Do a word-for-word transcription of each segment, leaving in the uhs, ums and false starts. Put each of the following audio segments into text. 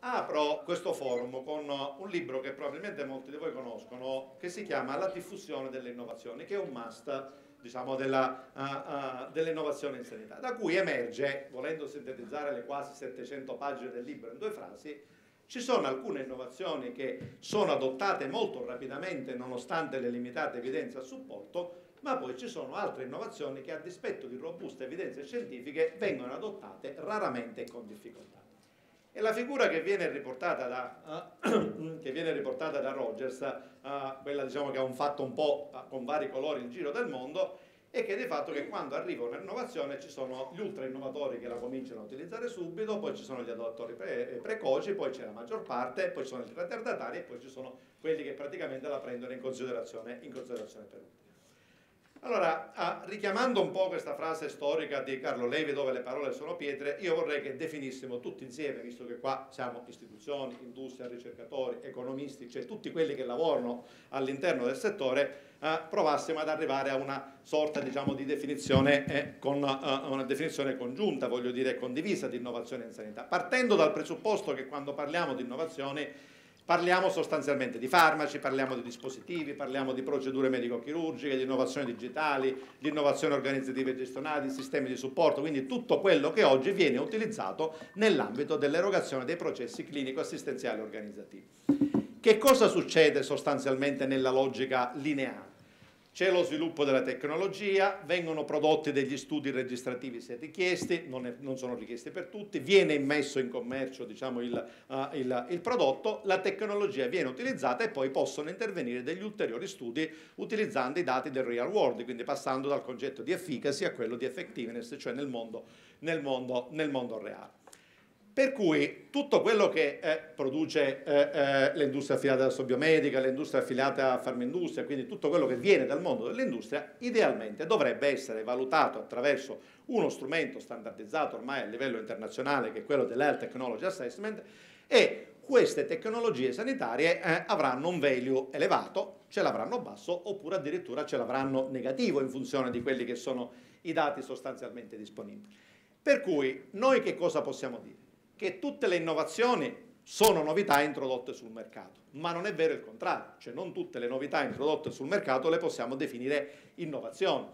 Apro questo forum con un libro che probabilmente molti di voi conoscono, che si chiama La diffusione delle innovazioni, che è un must, diciamo, della, uh, uh, dell'innovazione in sanità, da cui emerge, volendo sintetizzare le quasi settecento pagine del libro in due frasi, ci sono alcune innovazioni che sono adottate molto rapidamente nonostante le limitate evidenze a supporto, ma poi ci sono altre innovazioni che a dispetto di robuste evidenze scientifiche vengono adottate raramente e con difficoltà. E la figura che viene riportata da, uh, che viene riportata da Rogers, uh, quella diciamo che ha un fatto un po' uh, con vari colori il giro del mondo, è che di fatto che quando arriva un'innovazione ci sono gli ultra innovatori che la cominciano a utilizzare subito, poi ci sono gli adottori pre precoci, poi c'è la maggior parte, poi ci sono i retardatari e poi ci sono quelli che praticamente la prendono in considerazione, in considerazione per ultimi. Allora, ah, richiamando un po' questa frase storica di Carlo Levi, dove le parole sono pietre, io vorrei che definissimo tutti insieme, visto che qua siamo istituzioni, industria, ricercatori, economisti, cioè tutti quelli che lavorano all'interno del settore, eh, provassimo ad arrivare a una sorta, diciamo, di definizione, eh, con uh, una definizione congiunta, voglio dire condivisa, di innovazione in sanità, partendo dal presupposto che quando parliamo di innovazione parliamo sostanzialmente di farmaci, parliamo di dispositivi, parliamo di procedure medico-chirurgiche, di innovazioni digitali, di innovazioni organizzative e gestionali, di sistemi di supporto, quindi tutto quello che oggi viene utilizzato nell'ambito dell'erogazione dei processi clinico-assistenziali organizzativi. Che cosa succede sostanzialmente nella logica lineare? C'è lo sviluppo della tecnologia, vengono prodotti degli studi registrativi se richiesti, non, è, non sono richiesti per tutti, viene immesso in commercio, diciamo, il, uh, il, il prodotto, la tecnologia viene utilizzata e poi possono intervenire degli ulteriori studi utilizzando i dati del real world, quindi passando dal concetto di efficacy a quello di effectiveness, cioè nel mondo, nel mondo, nel mondo reale. Per cui tutto quello che eh, produce eh, eh, l'industria affiliata alla sobiomedica, l'industria affiliata a farmindustria, quindi tutto quello che viene dal mondo dell'industria, idealmente dovrebbe essere valutato attraverso uno strumento standardizzato ormai a livello internazionale, che è quello dell'Health Technology Assessment, e queste tecnologie sanitarie eh, avranno un value elevato, ce l'avranno basso, oppure addirittura ce l'avranno negativo in funzione di quelli che sono i dati sostanzialmente disponibili. Per cui noi che cosa possiamo dire? Che tutte le innovazioni sono novità introdotte sul mercato, ma non è vero il contrario, cioè non tutte le novità introdotte sul mercato le possiamo definire innovazioni.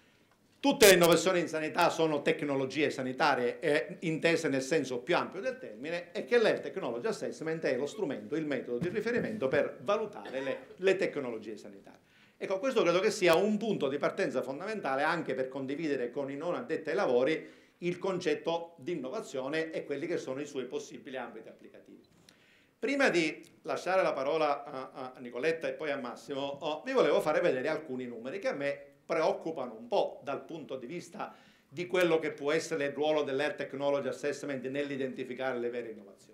Tutte le innovazioni in sanità sono tecnologie sanitarie eh, intese nel senso più ampio del termine, e che l'Health Technology Assessment è lo strumento, il metodo di riferimento per valutare le, le tecnologie sanitarie. Ecco, questo credo che sia un punto di partenza fondamentale anche per condividere con i non addetti ai lavori il concetto di innovazione e quelli che sono i suoi possibili ambiti applicativi. Prima di lasciare la parola a, a Nicoletta e poi a Massimo, oh, vi volevo fare vedere alcuni numeri che a me preoccupano un po' dal punto di vista di quello che può essere il ruolo dell'Health Technology Assessment nell'identificare le vere innovazioni.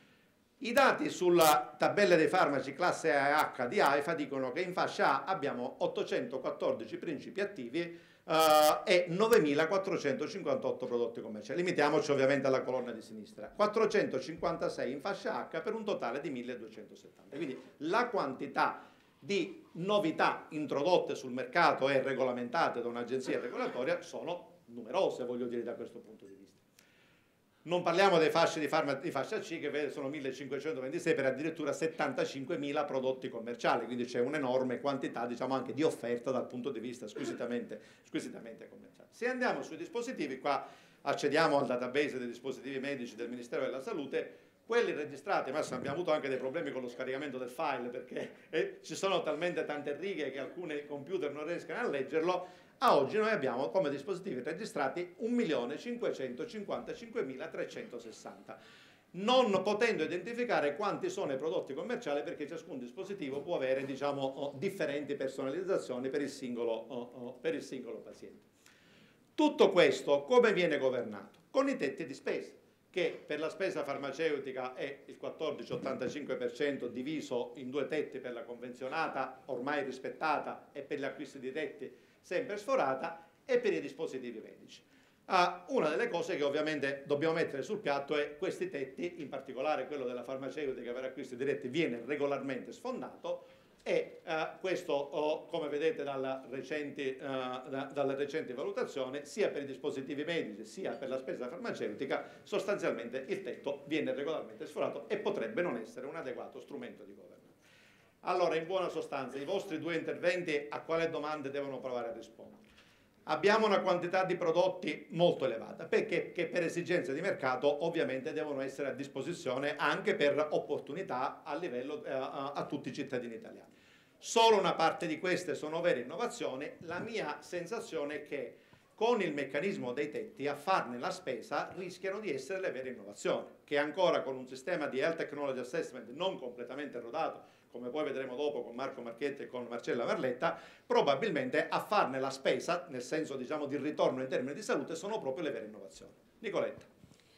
I dati sulla tabella dei farmaci classe A e H di AIFA dicono che in fascia A abbiamo ottocentoquattordici principi attivi Uh, e novemilaquattrocentocinquantotto prodotti commerciali. Limitiamoci ovviamente alla colonna di sinistra. quattrocentocinquantasei in fascia H per un totale di milleduecentosettanta. Quindi la quantità di novità introdotte sul mercato e regolamentate da un'agenzia regolatoria sono numerose, voglio dire, da questo punto di vista. Non parliamo dei fasci di, di fascia C, che sono millecinquecentoventisei per addirittura settantacinquemila prodotti commerciali, quindi c'è un'enorme quantità, diciamo, anche di offerta dal punto di vista squisitamente, squisitamente commerciale. Se andiamo sui dispositivi, qua accediamo al database dei dispositivi medici del Ministero della Salute, quelli registrati, ma abbiamo avuto anche dei problemi con lo scaricamento del file, perché eh, ci sono talmente tante righe che alcuni computer non riescono a leggerlo. A oggi noi abbiamo come dispositivi registrati un milione cinquecentocinquantacinquemilatrecentosessanta, non potendo identificare quanti sono i prodotti commerciali, perché ciascun dispositivo può avere, diciamo, differenti personalizzazioni per il singolo, per il singolo paziente. Tutto questo come viene governato? Con i tetti di spesa, che per la spesa farmaceutica è il quattordici virgola ottantacinque per cento diviso in due tetti per la convenzionata, ormai rispettata, e per gli acquisti diretti sempre sforata, e per i dispositivi medici. Ah, una delle cose che ovviamente dobbiamo mettere sul piatto è questi tetti, in particolare quello della farmaceutica per acquisti diretti viene regolarmente sfondato, e eh, questo, oh, come vedete dalla recente, eh, da, dalla recente valutazione, sia per i dispositivi medici sia per la spesa farmaceutica, sostanzialmente il tetto viene regolarmente sforato e potrebbe non essere un adeguato strumento di governanza. Allora, in buona sostanza, i vostri due interventi a quale domande devono provare a rispondere? Abbiamo una quantità di prodotti molto elevata, perché che per esigenze di mercato ovviamente devono essere a disposizione anche per opportunità a livello eh, a, a tutti i cittadini italiani. Solo una parte di queste sono vere innovazioni. La mia sensazione è che con il meccanismo dei tetti a farne la spesa rischiano di essere le vere innovazioni, che ancora con un sistema di Health Technology Assessment non completamente rodato, come poi vedremo dopo con Marco Marchetti e con Marcella Marletta, probabilmente a farne la spesa, nel senso diciamo di ritorno in termini di salute, sono proprio le vere innovazioni. Nicoletta.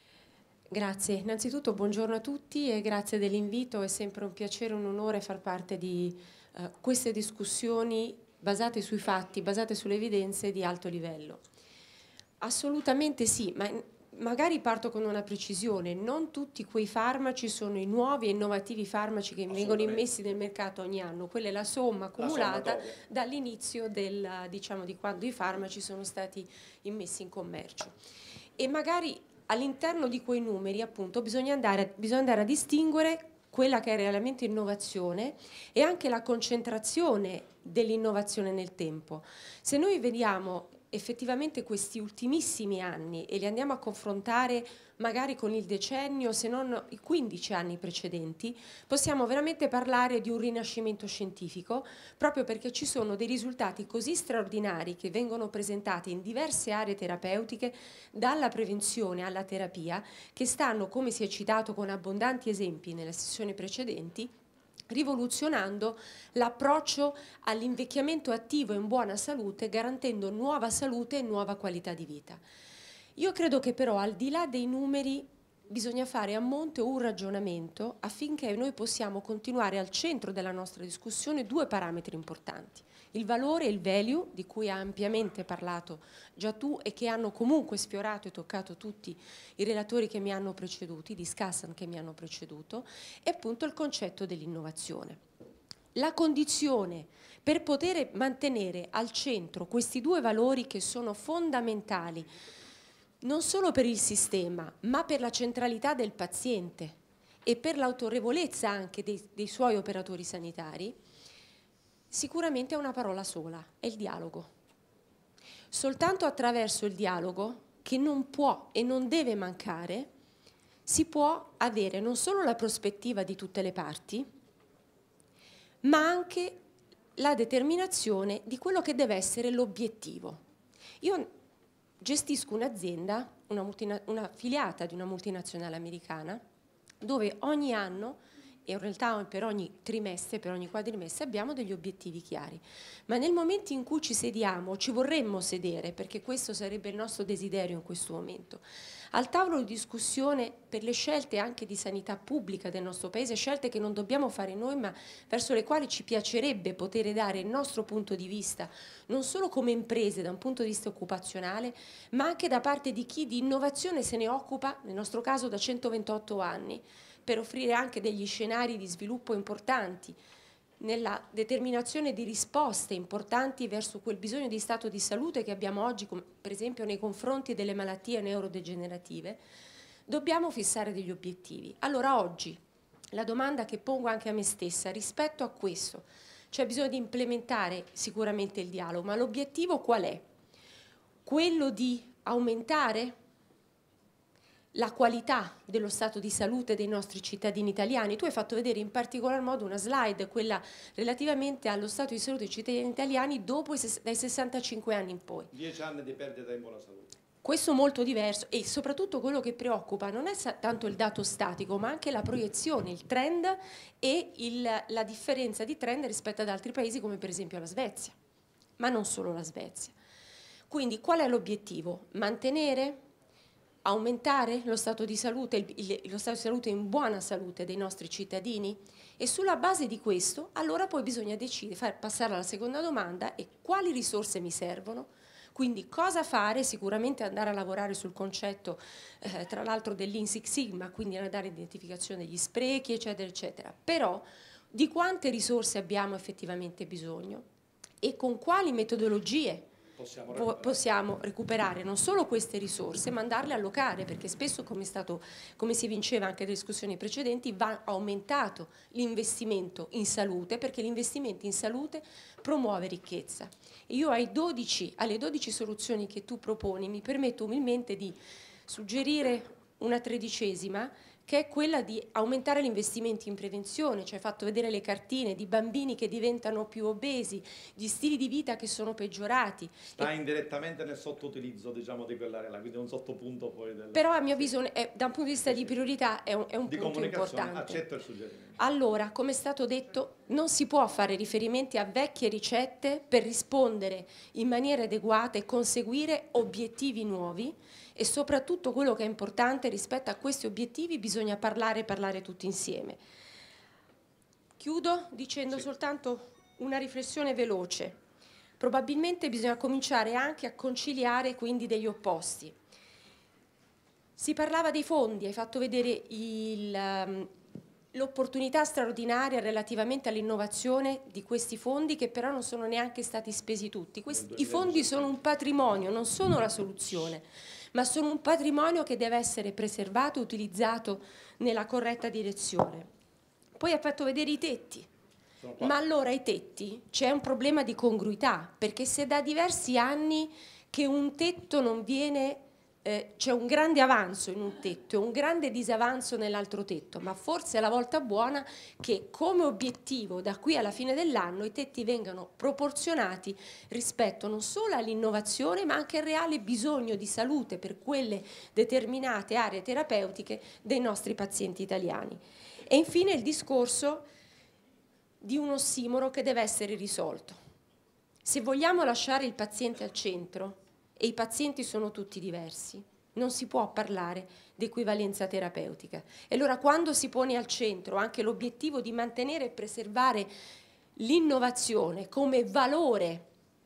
Grazie, innanzitutto buongiorno a tutti e grazie dell'invito, è sempre un piacere e un onore far parte di uh, queste discussioni basate sui fatti, basate sulle evidenze di alto livello. Assolutamente sì, ma magari parto con una precisione, non tutti quei farmaci sono i nuovi e innovativi farmaci che vengono immessi nel mercato ogni anno, quella è la somma accumulata dall'inizio del, diciamo, di quando i farmaci sono stati immessi in commercio. E magari all'interno di quei numeri appunto bisogna andare, bisogna andare a distinguere quella che è realmente innovazione e anche la concentrazione dell'innovazione nel tempo. Se noi vediamo effettivamente questi ultimissimi anni e li andiamo a confrontare magari con il decennio, se non i quindici anni precedenti, possiamo veramente parlare di un rinascimento scientifico, proprio perché ci sono dei risultati così straordinari che vengono presentati in diverse aree terapeutiche, dalla prevenzione alla terapia, che stanno, come si è citato con abbondanti esempi nelle sessioni precedenti, rivoluzionando l'approccio all'invecchiamento attivo in buona salute, garantendo nuova salute e nuova qualità di vita. Io credo che però al di là dei numeri bisogna fare a monte un ragionamento affinché noi possiamo continuare al centro della nostra discussione due parametri importanti: il valore e il value, di cui ha ampiamente parlato già tu e che hanno comunque sfiorato e toccato tutti i relatori che mi hanno preceduti, i discussant che mi hanno preceduto, e appunto il concetto dell'innovazione. La condizione per poter mantenere al centro questi due valori che sono fondamentali non solo per il sistema, ma per la centralità del paziente e per l'autorevolezza anche dei, dei suoi operatori sanitari, sicuramente è una parola sola, è il dialogo. Soltanto attraverso il dialogo, che non può e non deve mancare, si può avere non solo la prospettiva di tutte le parti, ma anche la determinazione di quello che deve essere l'obiettivo. Io gestisco un'azienda, una, una affiliata di una multinazionale americana, dove ogni anno, e in realtà per ogni trimestre, per ogni quadrimestre, abbiamo degli obiettivi chiari. Ma nel momento in cui ci sediamo, ci vorremmo sedere, perché questo sarebbe il nostro desiderio in questo momento, al tavolo di discussione per le scelte anche di sanità pubblica del nostro Paese, scelte che non dobbiamo fare noi, ma verso le quali ci piacerebbe poter dare il nostro punto di vista, non solo come imprese da un punto di vista occupazionale, ma anche da parte di chi di innovazione se ne occupa, nel nostro caso da centoventotto anni, per offrire anche degli scenari di sviluppo importanti, nella determinazione di risposte importanti verso quel bisogno di stato di salute che abbiamo oggi, per esempio nei confronti delle malattie neurodegenerative, dobbiamo fissare degli obiettivi. Allora oggi la domanda che pongo anche a me stessa rispetto a questo, c'è bisogno di implementare sicuramente il dialogo, ma l'obiettivo qual è? Quello di aumentare la qualità dello stato di salute dei nostri cittadini italiani. Tu hai fatto vedere in particolar modo una slide, quella relativamente allo stato di salute dei cittadini italiani dopo i dai sessantacinque anni in poi. Dieci anni di perdita in buona salute. Questo molto diverso, e soprattutto quello che preoccupa non è tanto il dato statico, ma anche la proiezione, il trend e il, la differenza di trend rispetto ad altri paesi come per esempio la Svezia, ma non solo la Svezia. Quindi qual è l'obiettivo? Mantenere? Aumentare lo stato di salute, il, il, lo stato di salute in buona salute dei nostri cittadini? E sulla base di questo, allora poi bisogna decidere, far passare alla seconda domanda: e quali risorse mi servono? Quindi cosa fare? Sicuramente andare a lavorare sul concetto, eh, tra l'altro, dell'Lean Six Sigma, quindi andare all'identificazione degli sprechi, eccetera, eccetera. Però di quante risorse abbiamo effettivamente bisogno e con quali metodologie possiamo recuperare. possiamo recuperare non solo queste risorse, ma andarle a allocare, perché spesso, come, è stato, come si vinceva anche nelle discussioni precedenti, va aumentato l'investimento in salute, perché l'investimento in salute promuove ricchezza. E io ai dodici, alle dodici soluzioni che tu proponi mi permetto umilmente di suggerire una tredicesima, che è quella di aumentare gli investimenti in prevenzione, cioè fatto vedere le cartine di bambini che diventano più obesi, di stili di vita che sono peggiorati. Sta indirettamente nel sottoutilizzo, diciamo, di quell'area là, quindi è un sottopunto poi del... Però a mio avviso, è, da un punto di vista di priorità, è un, è un di punto importante. Accetto il suggerimento. Allora, come è stato detto, non si può fare riferimenti a vecchie ricette per rispondere in maniera adeguata e conseguire obiettivi nuovi, e soprattutto quello che è importante rispetto a questi obiettivi bisogna parlare e parlare tutti insieme. Chiudo dicendo sì. soltanto una riflessione veloce. Probabilmente bisogna cominciare anche a conciliare quindi degli opposti. Si parlava dei fondi, hai fatto vedere il... l'opportunità straordinaria relativamente all'innovazione di questi fondi, che però non sono neanche stati spesi tutti. Questi, I fondi sono un patrimonio, non sono la soluzione, ma sono un patrimonio che deve essere preservato e utilizzato nella corretta direzione. Poi ha fatto vedere i tetti, ma allora i tetti c'è un problema di congruità, perché se da diversi anni che un tetto non viene... Eh, c'è un grande avanzo in un tetto e un grande disavanzo nell'altro tetto, ma forse è la volta buona che come obiettivo da qui alla fine dell'anno i tetti vengano proporzionati rispetto non solo all'innovazione ma anche al reale bisogno di salute per quelle determinate aree terapeutiche dei nostri pazienti italiani. E infine il discorso di un ossimoro che deve essere risolto. Se vogliamo lasciare il paziente al centro, e i pazienti sono tutti diversi, non si può parlare di equivalenza terapeutica. E allora quando si pone al centro anche l'obiettivo di mantenere e preservare l'innovazione come valore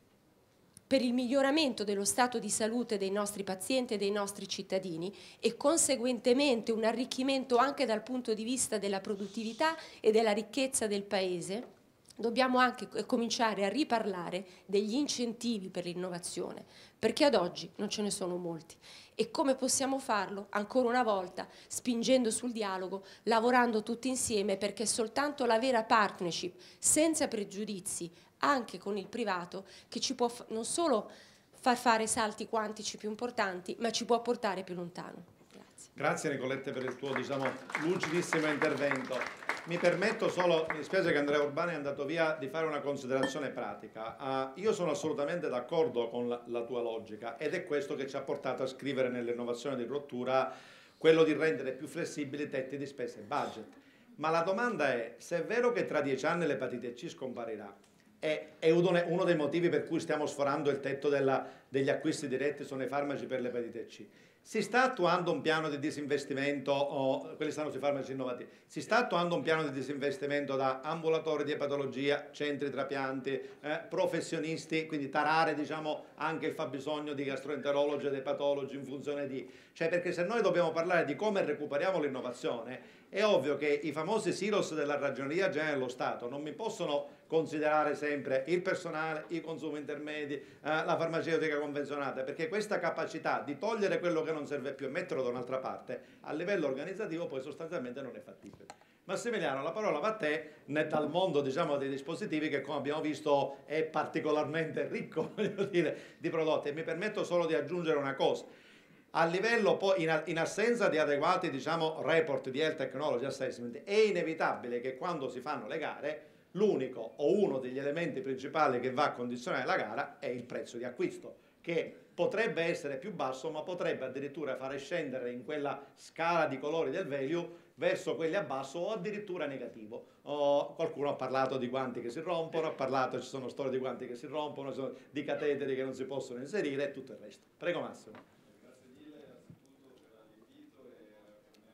per il miglioramento dello stato di salute dei nostri pazienti e dei nostri cittadini e conseguentemente un arricchimento anche dal punto di vista della produttività e della ricchezza del Paese, dobbiamo anche cominciare a riparlare degli incentivi per l'innovazione, perché ad oggi non ce ne sono molti. E come possiamo farlo? Ancora una volta spingendo sul dialogo, lavorando tutti insieme, perché soltanto la vera partnership, senza pregiudizi, anche con il privato, che ci può non solo far fare salti quantici più importanti, ma ci può portare più lontano. Grazie. Grazie Nicolette per il tuo, diciamo, lucidissimo intervento. Mi permetto solo, mi dispiace che Andrea Urbani è andato via, di fare una considerazione pratica. Uh, io sono assolutamente d'accordo con la, la tua logica ed è questo che ci ha portato a scrivere nell'innovazione di rottura quello di rendere più flessibili i tetti di spesa e budget. Ma la domanda è, se è vero che tra dieci anni l'epatite C scomparirà, è, è uno dei motivi per cui stiamo sforando il tetto della, degli acquisti diretti sono i farmaci per l'epatite C. Si sta attuando un piano di disinvestimento, oh, quelli stanno sui farmaci innovativi, si sta attuando un piano di disinvestimento da ambulatori di epatologia, centri trapianti, eh, professionisti, quindi tarare diciamo anche il fabbisogno di gastroenterologi ed epatologi in funzione di... Cioè perché se noi dobbiamo parlare di come recuperiamo l'innovazione, è ovvio che i famosi silos della Ragioneria Generale dello Stato non mi possono considerare sempre il personale, i consumi intermedi, eh, la farmaceutica convenzionata, perché questa capacità di togliere quello che non serve più e metterlo da un'altra parte, a livello organizzativo poi sostanzialmente non è fattibile. Massimiliano, la parola va a te, dal mondo diciamo, dei dispositivi che come abbiamo visto è particolarmente ricco voglio dire, di prodotti, e mi permetto solo di aggiungere una cosa. A livello poi, in, in assenza di adeguati diciamo, report di Health Technology Assessment, è inevitabile che quando si fanno le gare l'unico o uno degli elementi principali che va a condizionare la gara è il prezzo di acquisto, che potrebbe essere più basso, ma potrebbe addirittura fare scendere in quella scala di colori del value verso quelli a basso o addirittura negativo. Oh, qualcuno ha parlato di guanti che si rompono, ha parlato, ci sono storie di guanti che si rompono, sono di cateteri che non si possono inserire e tutto il resto. Prego Massimo.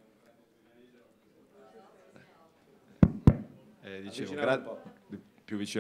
Eh, dicevo, gra- più vicino ancora.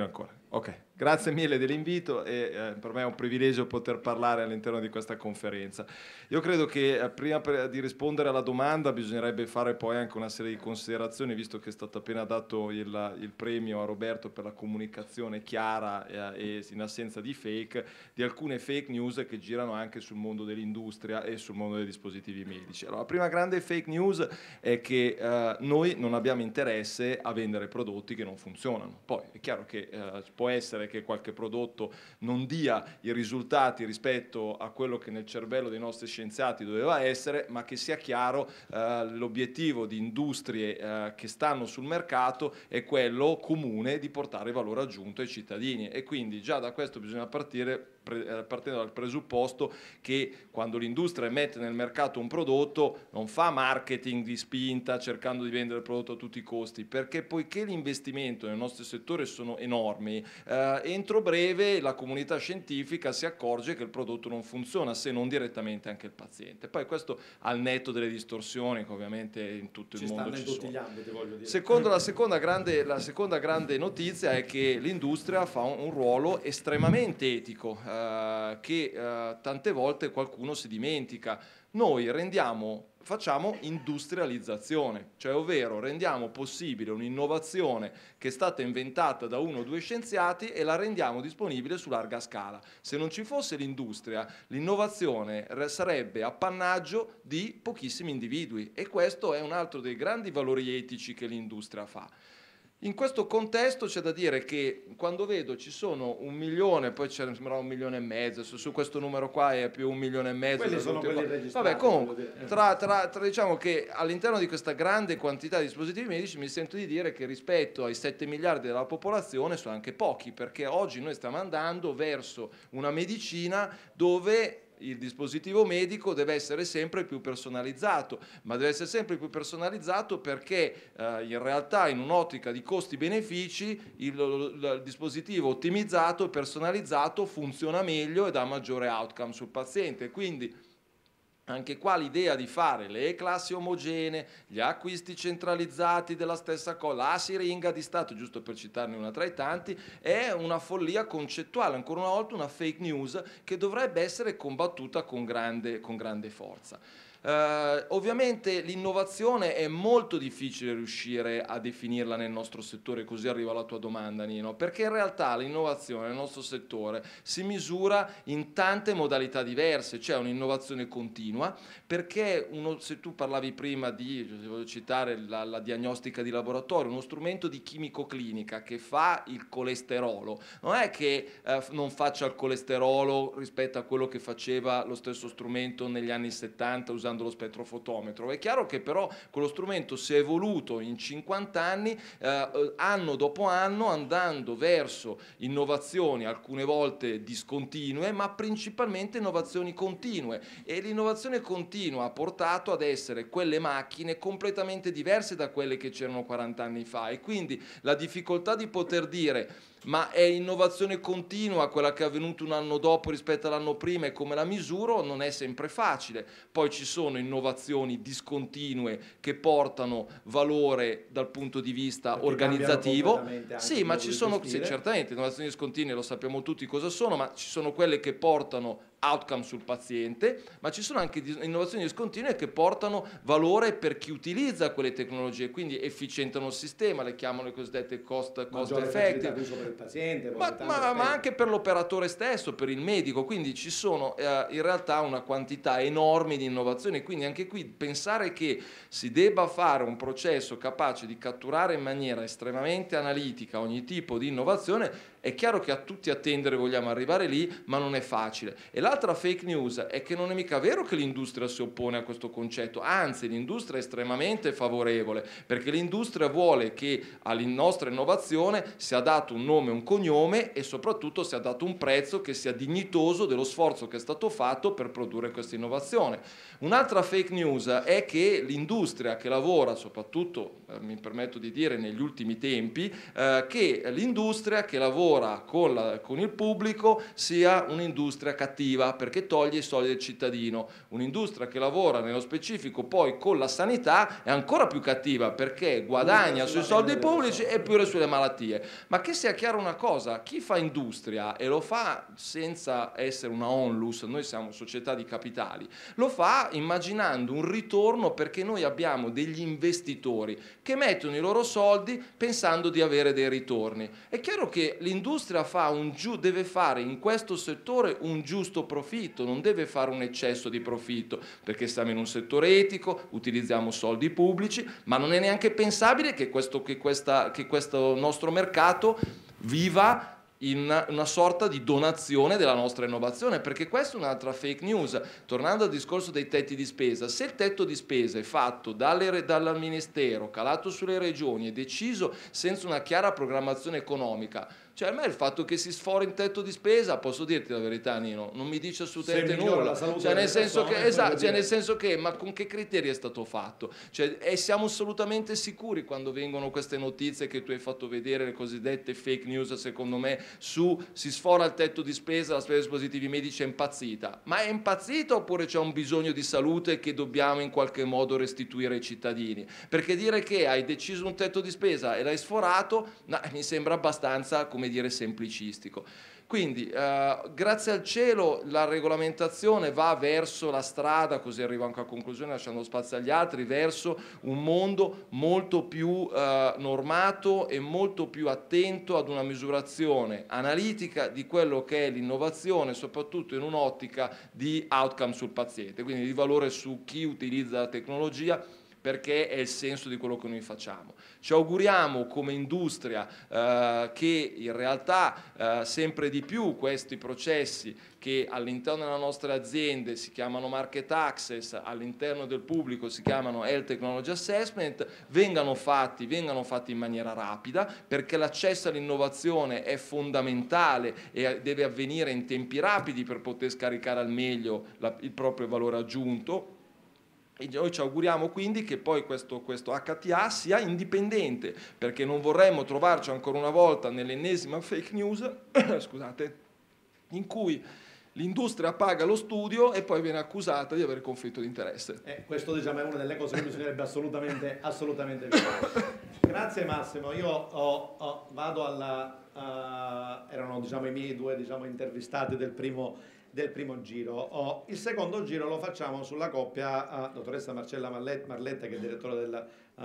Ok, grazie mille dell'invito e eh, per me è un privilegio poter parlare all'interno di questa conferenza. Io credo che eh, prima per, di rispondere alla domanda bisognerebbe fare poi anche una serie di considerazioni, visto che è stato appena dato il, il premio a Roberto per la comunicazione chiara eh, e in assenza di fake, di alcune fake news che girano anche sul mondo dell'industria e sul mondo dei dispositivi medici. Allora, la prima grande fake news è che eh, noi non abbiamo interesse a vendere prodotti che non funzionano. Poi è chiaro che eh, può essere che qualche prodotto non dia i risultati rispetto a quello che nel cervello dei nostri scienziati doveva essere, ma che sia chiaro eh, l'obiettivo di industrie eh, che stanno sul mercato è quello comune di portare valore aggiunto ai cittadini, e quindi già da questo bisogna partire partendo dal presupposto che quando l'industria mette nel mercato un prodotto non fa marketing di spinta cercando di vendere il prodotto a tutti i costi, perché poiché gli investimenti nel nostro settore sono enormi, eh, entro breve la comunità scientifica si accorge che il prodotto non funziona, se non direttamente anche il paziente. Poi questo al netto delle distorsioni che ovviamente in tutto il ci mondo ci ci sono. Gli ambiti, voglio dire. Secondo la seconda grande, la seconda grande notizia è che l'industria fa un, un ruolo estremamente etico, eh, che eh, tante volte qualcuno si dimentica. Noi rendiamo, facciamo industrializzazione, cioè ovvero rendiamo possibile un'innovazione che è stata inventata da uno o due scienziati e la rendiamo disponibile su larga scala. Se non ci fosse l'industria, l'innovazione sarebbe appannaggio di pochissimi individui, e questo è un altro dei grandi valori etici che l'industria fa. In questo contesto c'è da dire che quando vedo ci sono un milione, poi ce ne sembra un milione e mezzo, su, su questo numero qua è più un milione e mezzo. Quelli sono quelli registrati. Vabbè, comunque, tra, tra, tra, diciamo che all'interno di questa grande quantità di dispositivi medici mi sento di dire che rispetto ai sette miliardi della popolazione sono anche pochi, perché oggi noi stiamo andando verso una medicina dove il dispositivo medico deve essere sempre più personalizzato, ma deve essere sempre più personalizzato perché eh, in realtà in un'ottica di costi-benefici il, il, il dispositivo ottimizzato e personalizzato funziona meglio e dà maggiore outcome sul paziente. Quindi anche qua l'idea di fare le classi omogenee, gli acquisti centralizzati della stessa cosa, la siringa di Stato, giusto per citarne una tra i tanti, è una follia concettuale, ancora una volta una fake news che dovrebbe essere combattuta con grande, con grande forza. Uh, ovviamente l'innovazione è molto difficile riuscire a definirla nel nostro settore, così arriva la tua domanda, Nino, perché in realtà l'innovazione nel nostro settore si misura in tante modalità diverse. C'è un'innovazione continua, perché uno, se tu parlavi prima di, voglio citare la, la diagnostica di laboratorio, uno strumento di chimico-clinica che fa il colesterolo, non è che eh, non faccia il colesterolo rispetto a quello che faceva lo stesso strumento negli anni settanta usando lo spettrofotometro. È chiaro che però quello strumento si è evoluto in cinquanta anni, eh, anno dopo anno, andando verso innovazioni alcune volte discontinue, ma principalmente innovazioni continue, e l'innovazione continua ha portato ad essere quelle macchine completamente diverse da quelle che c'erano quaranta anni fa, e quindi la difficoltà di poter dire ma è innovazione continua quella che è avvenuta un anno dopo rispetto all'anno prima e come la misuro non è sempre facile. Poi ci sono innovazioni discontinue che portano valore dal punto di vista perché organizzativo, sì, ma ci sono, sì, certamente innovazioni discontinue lo sappiamo tutti cosa sono, ma ci sono quelle che portano outcome sul paziente, ma ci sono anche innovazioni discontinue che portano valore per chi utilizza quelle tecnologie, quindi efficientano il sistema, le chiamano le cosiddette cost, cost effective, per il paziente, ma, ma, ma anche per l'operatore stesso, per il medico. Quindi ci sono eh, in realtà una quantità enorme di innovazioni, quindi anche qui pensare che si debba fare un processo capace di catturare in maniera estremamente analitica ogni tipo di innovazione, è chiaro che a tutti attendere vogliamo arrivare lì, ma non è facile. E l'altra fake news è che non è mica vero che l'industria si oppone a questo concetto, anzi l'industria è estremamente favorevole, perché l'industria vuole che alla nostra innovazione sia dato un nome, un cognome, e soprattutto sia dato un prezzo che sia dignitoso dello sforzo che è stato fatto per produrre questa innovazione. Un'altra fake news è che l'industria che lavora, soprattutto eh, mi permetto di dire negli ultimi tempi, eh, che l'industria che lavora con, la, con il pubblico sia un'industria cattiva. cattiva perché toglie i soldi del cittadino. Un'industria che lavora nello specifico poi con la sanità è ancora più cattiva perché guadagna sui soldi pubblici e pure sulle malattie. Ma che sia chiaro una cosa, chi fa industria e lo fa senza essere una onlus, noi siamo società di capitali, lo fa immaginando un ritorno perché noi abbiamo degli investitori che mettono i loro soldi pensando di avere dei ritorni. È chiaro che l'industria fa un giu- deve fare in questo settore un giusto profitto, non deve fare un eccesso di profitto, perché siamo in un settore etico, utilizziamo soldi pubblici, ma non è neanche pensabile che questo, che questa, che questo nostro mercato viva in una, una sorta di donazione della nostra innovazione, perché questa è un'altra fake news. Tornando al discorso dei tetti di spesa, se il tetto di spesa è fatto dalle, dal Ministero, calato sulle regioni e deciso senza una chiara programmazione economica, cioè a me il fatto che si sfori in tetto di spesa, posso dirti la verità Nino, non mi dice assolutamente nulla, cioè nel, senso che, esatto, cioè nel senso che, ma con che criteri è stato fatto? Cioè, e siamo assolutamente sicuri quando vengono queste notizie che tu hai fatto vedere, le cosiddette fake news secondo me, su si sfora il tetto di spesa, la spesa di dispositivi medici è impazzita, ma è impazzita oppure c'è un bisogno di salute che dobbiamo in qualche modo restituire ai cittadini? Perché dire che hai deciso un tetto di spesa e l'hai sforato, no, mi sembra abbastanza, come dire, semplicistico. Quindi eh, grazie al cielo la regolamentazione va verso la strada, così arrivo anche a conclusione lasciando spazio agli altri, verso un mondo molto più eh, normato e molto più attento ad una misurazione analitica di quello che è l'innovazione, soprattutto in un'ottica di outcome sul paziente, quindi di valore su chi utilizza la tecnologia, perché è il senso di quello che noi facciamo. Ci auguriamo come industria eh, che in realtà eh, sempre di più questi processi che all'interno delle nostre aziende si chiamano market access, all'interno del pubblico si chiamano health technology assessment, vengano fatti, vengano fatti in maniera rapida, perché l'accesso all'innovazione è fondamentale e deve avvenire in tempi rapidi per poter scaricare al meglio la, il proprio valore aggiunto. E noi ci auguriamo quindi che poi questo, questo H T A sia indipendente, perché non vorremmo trovarci ancora una volta nell'ennesima fake news, scusate, in cui l'industria paga lo studio e poi viene accusata di avere conflitto di interesse. Eh, questo diciamo, è una delle cose che bisognerebbe assolutamente, assolutamente evitare. Grazie Massimo, io ho, ho, vado alla... Uh, erano diciamo, i miei due diciamo, intervistati del primo... del primo giro. Oh, il secondo giro lo facciamo sulla coppia uh, dottoressa Marcella Marletta, che è direttore, della,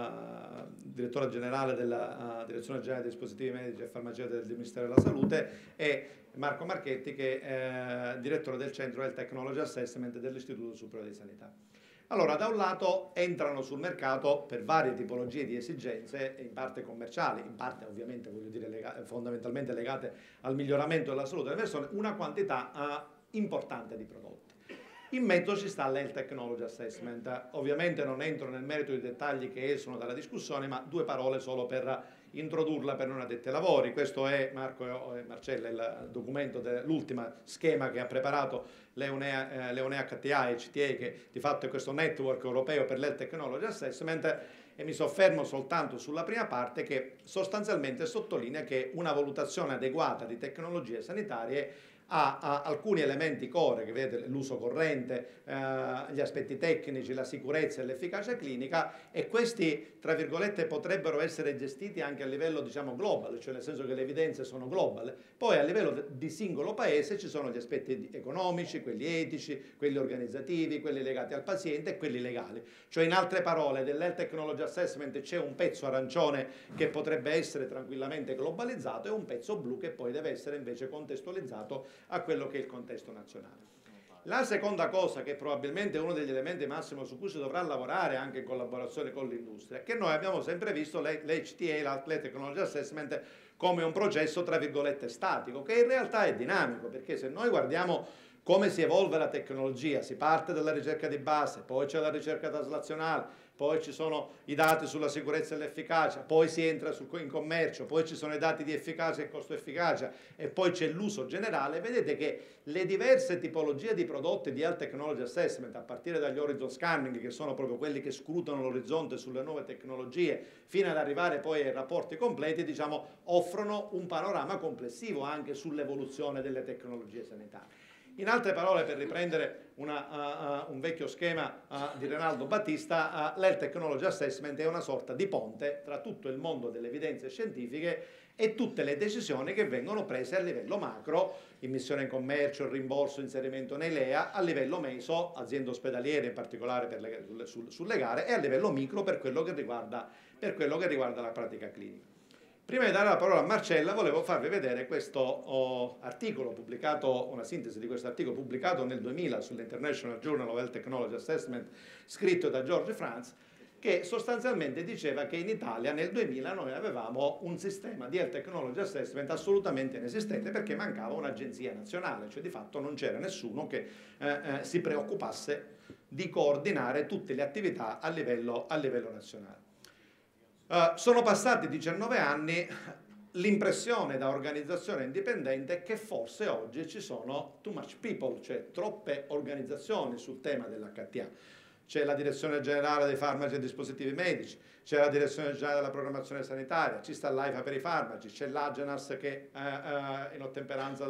uh, direttore generale della uh, Direzione Generale dei Dispositivi Medici e Farmacia del Ministero della Salute, e Marco Marchetti, che è uh, direttore del Centro Health Technology Assessment dell'Istituto Superiore di Sanità. Allora, da un lato entrano sul mercato per varie tipologie di esigenze, in parte commerciali, in parte ovviamente voglio dire lega fondamentalmente legate al miglioramento della salute delle persone, una quantità uh, importante di prodotti. In mezzo ci sta l'Health Technology Assessment. Ovviamente non entro nel merito dei dettagli che esulano dalla discussione, ma due parole solo per introdurla per non addetti ai lavori. Questo è, Marco e Marcella, il documento, l'ultimo schema che ha preparato l'Eunea, eh, l'Eunea H T A e C T A, che di fatto è questo network europeo per l'Health Technology Assessment, e mi soffermo soltanto sulla prima parte, che sostanzialmente sottolinea che una valutazione adeguata di tecnologie sanitarie ha, ha alcuni elementi core, che vedete l'uso corrente, eh, gli aspetti tecnici, la sicurezza e l'efficacia clinica, e questi tra virgolette potrebbero essere gestiti anche a livello diciamo global, cioè nel senso che le evidenze sono global. Poi a livello di singolo paese ci sono gli aspetti economici, quelli etici, quelli organizzativi, quelli legati al paziente e quelli legali. Cioè in altre parole, dell'Health Technology Assessment c'è un pezzo arancione che potrebbe essere tranquillamente globalizzato e un pezzo blu che poi deve essere invece contestualizzato a quello che è il contesto nazionale. La seconda cosa, che probabilmente è uno degli elementi massimo su cui si dovrà lavorare anche in collaborazione con l'industria, è che noi abbiamo sempre visto l'H T A, l'Health Technology Assessment, come un processo tra virgolette statico, che in realtà è dinamico, perché se noi guardiamo come si evolve la tecnologia, si parte dalla ricerca di base, poi c'è la ricerca traslazionale, poi ci sono i dati sulla sicurezza e l'efficacia, poi si entra sul, in commercio, poi ci sono i dati di efficacia e costo-efficacia, e poi c'è l'uso generale. Vedete che le diverse tipologie di prodotti di Health Technology Assessment, a partire dagli horizon scanning, che sono proprio quelli che scrutano l'orizzonte sulle nuove tecnologie, fino ad arrivare poi ai rapporti completi, diciamo, offrono un panorama complessivo anche sull'evoluzione delle tecnologie sanitarie. In altre parole, per riprendere una, uh, uh, un vecchio schema uh, di Renaldo Battista, uh, l'Health Technology Assessment è una sorta di ponte tra tutto il mondo delle evidenze scientifiche e tutte le decisioni che vengono prese a livello macro, immissione in commercio, rimborso, inserimento nei L E A, a livello meso, aziende ospedaliere in particolare per le, sulle, sulle gare, e a livello micro per quello che riguarda, per quello che riguarda la pratica clinica. Prima di dare la parola a Marcella, volevo farvi vedere questo oh, articolo pubblicato, una sintesi di questo articolo pubblicato nel duemila sull'International Journal of Health Technology Assessment, scritto da George Franz, che sostanzialmente diceva che in Italia nel duemila noi avevamo un sistema di Health Technology Assessment assolutamente inesistente, perché mancava un'agenzia nazionale, cioè di fatto non c'era nessuno che eh, eh, si preoccupasse di coordinare tutte le attività a livello, a livello nazionale. Uh, sono passati diciannove anni, l'impressione da organizzazione indipendente è che forse oggi ci sono too much people, cioè troppe organizzazioni sul tema dell'H T A. C'è la direzione generale dei farmaci e dispositivi medici, c'è la direzione generale della programmazione sanitaria, ci sta l'AIFA per i farmaci, c'è l'Agenas che eh, eh, in ottemperanza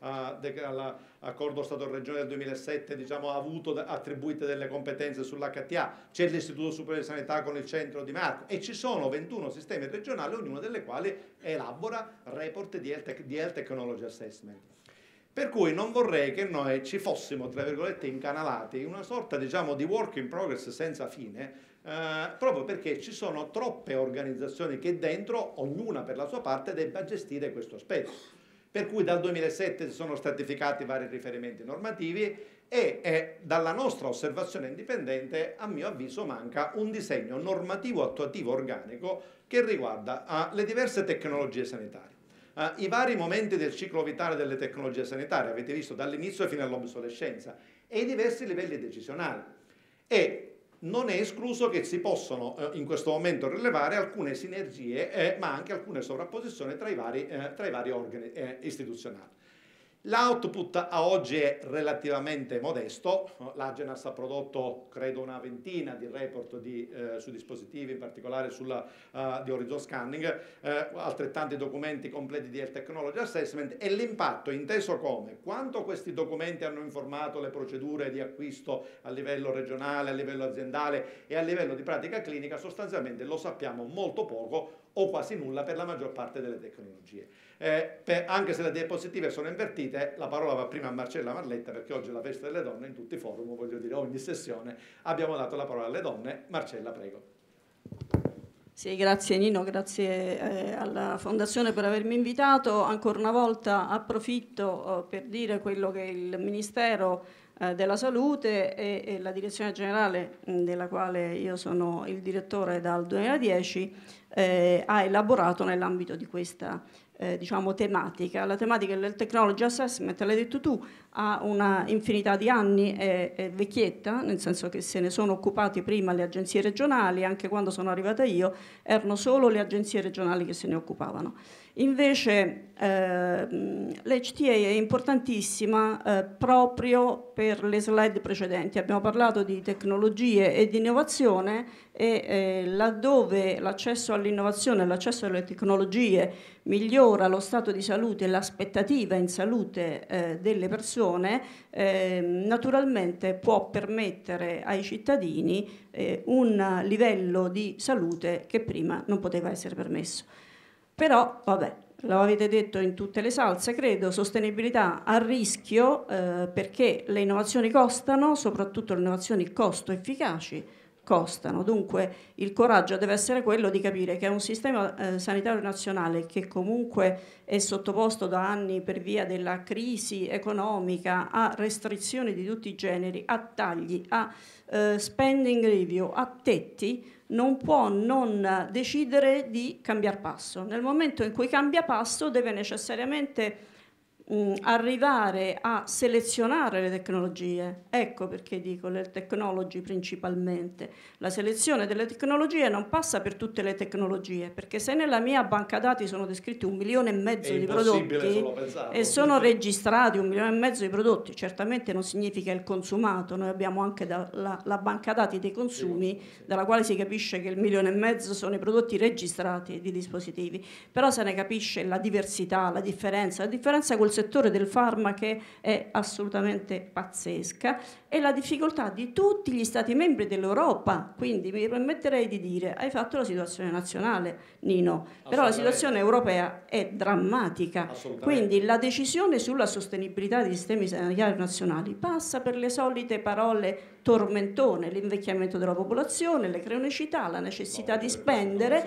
all'accordo Stato-Regione del duemilasette diciamo, ha avuto attribuite delle competenze sull'H T A, c'è l'Istituto Superiore di Sanità con il centro di Marco e ci sono ventuno sistemi regionali, ognuno delle quali elabora report di Health, di Health Technology Assessment. Per cui non vorrei che noi ci fossimo, tra virgolette, incanalati in una sorta, diciamo, di work in progress senza fine, eh, proprio perché ci sono troppe organizzazioni che dentro, ognuna per la sua parte, debba gestire questo aspetto. Per cui dal duemilasette si sono stratificati vari riferimenti normativi e eh, dalla nostra osservazione indipendente, a mio avviso, manca un disegno normativo attuativo organico che riguarda eh, le diverse tecnologie sanitarie. Uh, i vari momenti del ciclo vitale delle tecnologie sanitarie, avete visto dall'inizio fino all'obsolescenza, e i diversi livelli decisionali. E non è escluso che si possano uh, in questo momento rilevare alcune sinergie, eh, ma anche alcune sovrapposizioni tra i vari, eh, tra i vari organi eh, istituzionali. L'output a oggi è relativamente modesto, l'Agenas ha prodotto credo una ventina di report di, eh, su dispositivi, in particolare sulla, uh, di Horizon Scanning, eh, altrettanti documenti completi di Health Technology Assessment, e l'impatto inteso come quanto questi documenti hanno informato le procedure di acquisto a livello regionale, a livello aziendale e a livello di pratica clinica, sostanzialmente lo sappiamo molto poco o quasi nulla per la maggior parte delle tecnologie. Eh, per, anche se le diapositive sono invertite, la parola va prima a Marcella Marletta, perché oggi è la festa delle donne in tutti i forum, voglio dire, ogni sessione abbiamo dato la parola alle donne. Marcella, prego. Sì, grazie Nino, grazie eh, alla Fondazione per avermi invitato. Ancora una volta approfitto eh, per dire quello che il Ministero eh, della Salute e, e la Direzione Generale, mh, della quale io sono il direttore dal duemiladieci, eh, ha elaborato nell'ambito di questa Eh, diciamo tematica. La tematica del Technology Assessment, l'hai detto tu, ha una infinità di anni, è, è vecchietta, nel senso che se ne sono occupati prima le agenzie regionali, anche quando sono arrivata io erano solo le agenzie regionali che se ne occupavano. Invece eh, l'H T A è importantissima eh, proprio per le slide precedenti. Abbiamo parlato di tecnologie e di innovazione e eh, laddove l'accesso all'innovazione e l'accesso alle tecnologie migliora lo stato di salute e l'aspettativa in salute eh, delle persone, eh, naturalmente può permettere ai cittadini eh, un livello di salute che prima non poteva essere permesso. Però, vabbè, lo avete detto in tutte le salse, credo, sostenibilità a rischio eh, perché le innovazioni costano, soprattutto le innovazioni costo-efficaci costano. Dunque il coraggio deve essere quello di capire che è un sistema eh, sanitario nazionale che comunque è sottoposto da anni per via della crisi economica a restrizioni di tutti i generi, a tagli, a eh, spending review, a tetti, non può non decidere di cambiare passo. Nel momento in cui cambia passo deve necessariamente mh, arrivare a selezionare le tecnologie. Ecco perché dico le technology principalmente. La selezione delle tecnologie non passa per tutte le tecnologie, perché se nella mia banca dati sono descritti un milione e mezzo di prodotti e sono registrati un milione e mezzo di prodotti, certamente non significa il consumato. Noi abbiamo anche da, la, la banca dati dei consumi, dalla quale si capisce che il milione e mezzo sono i prodotti registrati di dispositivi, però se ne capisce la diversità, la differenza. La differenza col settore del farma che è assolutamente pazzesca, e la difficoltà di tutti gli Stati membri dell'Europa. Quindi mi permetterei di dire, hai fatto la situazione nazionale, Nino, però la situazione europea è drammatica. Quindi la decisione sulla sostenibilità dei sistemi sanitari nazionali passa per le solite parole tormentone: l'invecchiamento della popolazione, le cronicità, la necessità di spendere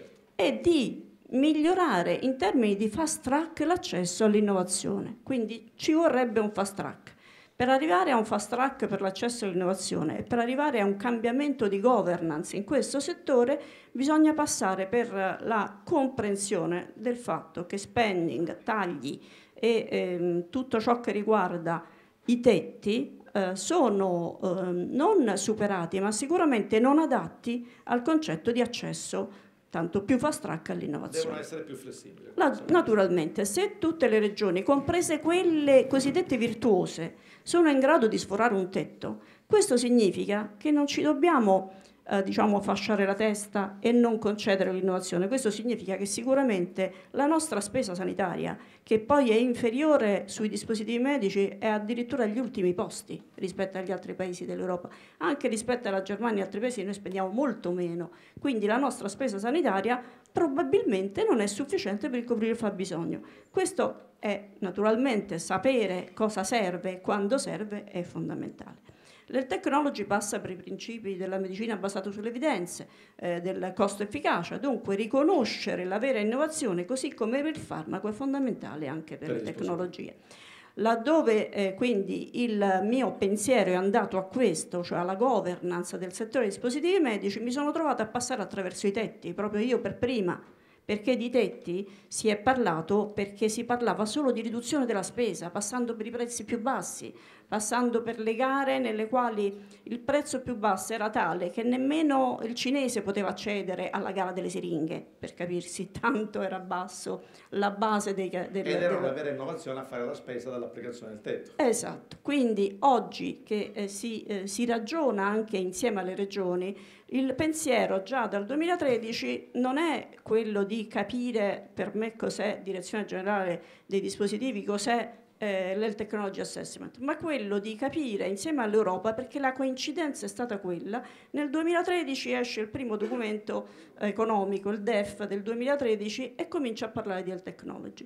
e di migliorare in termini di fast track l'accesso all'innovazione. Quindi ci vorrebbe un fast track. Per arrivare a un fast track per l'accesso all'innovazione e per arrivare a un cambiamento di governance in questo settore bisogna passare per la comprensione del fatto che spending, tagli e ehm, tutto ciò che riguarda i tetti eh, sono eh, non superati, ma sicuramente non adatti al concetto di accesso tanto più fast track all'innovazione. Devono essere più flessibili. La, naturalmente, se tutte le regioni, comprese quelle cosiddette virtuose, sono in grado di sforare un tetto, questo significa che non ci dobbiamo eh, diciamo, fasciare la testa e non concedere l'innovazione. Questo significa che sicuramente la nostra spesa sanitaria, che poi è inferiore sui dispositivi medici, è addirittura agli ultimi posti rispetto agli altri paesi dell'Europa. Anche rispetto alla Germania e altri paesi noi spendiamo molto meno. Quindi la nostra spesa sanitaria probabilmente non è sufficiente per coprire il fabbisogno. Questo è naturalmente sapere cosa serve e quando serve è fondamentale. L'Health Technology passa per i principi della medicina basata sulle evidenze, eh, del costo-efficacia, dunque riconoscere la vera innovazione, così come per il farmaco, è fondamentale anche per, per le tecnologie. Laddove eh, quindi il mio pensiero è andato a questo, cioè alla governance del settore dei dispositivi medici, mi sono trovata a passare attraverso i tetti, proprio io per prima, perché di tetti si è parlato perché si parlava solo di riduzione della spesa, passando per i prezzi più bassi, passando per le gare nelle quali il prezzo più basso era tale che nemmeno il cinese poteva accedere alla gara delle siringhe, per capirsi, tanto era basso la base dei... Del, Ed era del... una vera innovazione a fare la spesa dall'applicazione del tetto. Esatto, quindi oggi che eh, si, eh, si ragiona anche insieme alle regioni, il pensiero già dal duemilatredici non è quello di capire per me cos'è Direzione Generale dei Dispositivi, cos'è eh, l'Health Technology Assessment, ma quello di capire insieme all'Europa, perché la coincidenza è stata quella. Nel duemilatredici esce il primo documento economico, il D E F del duemilatredici, e comincia a parlare di Health Technology.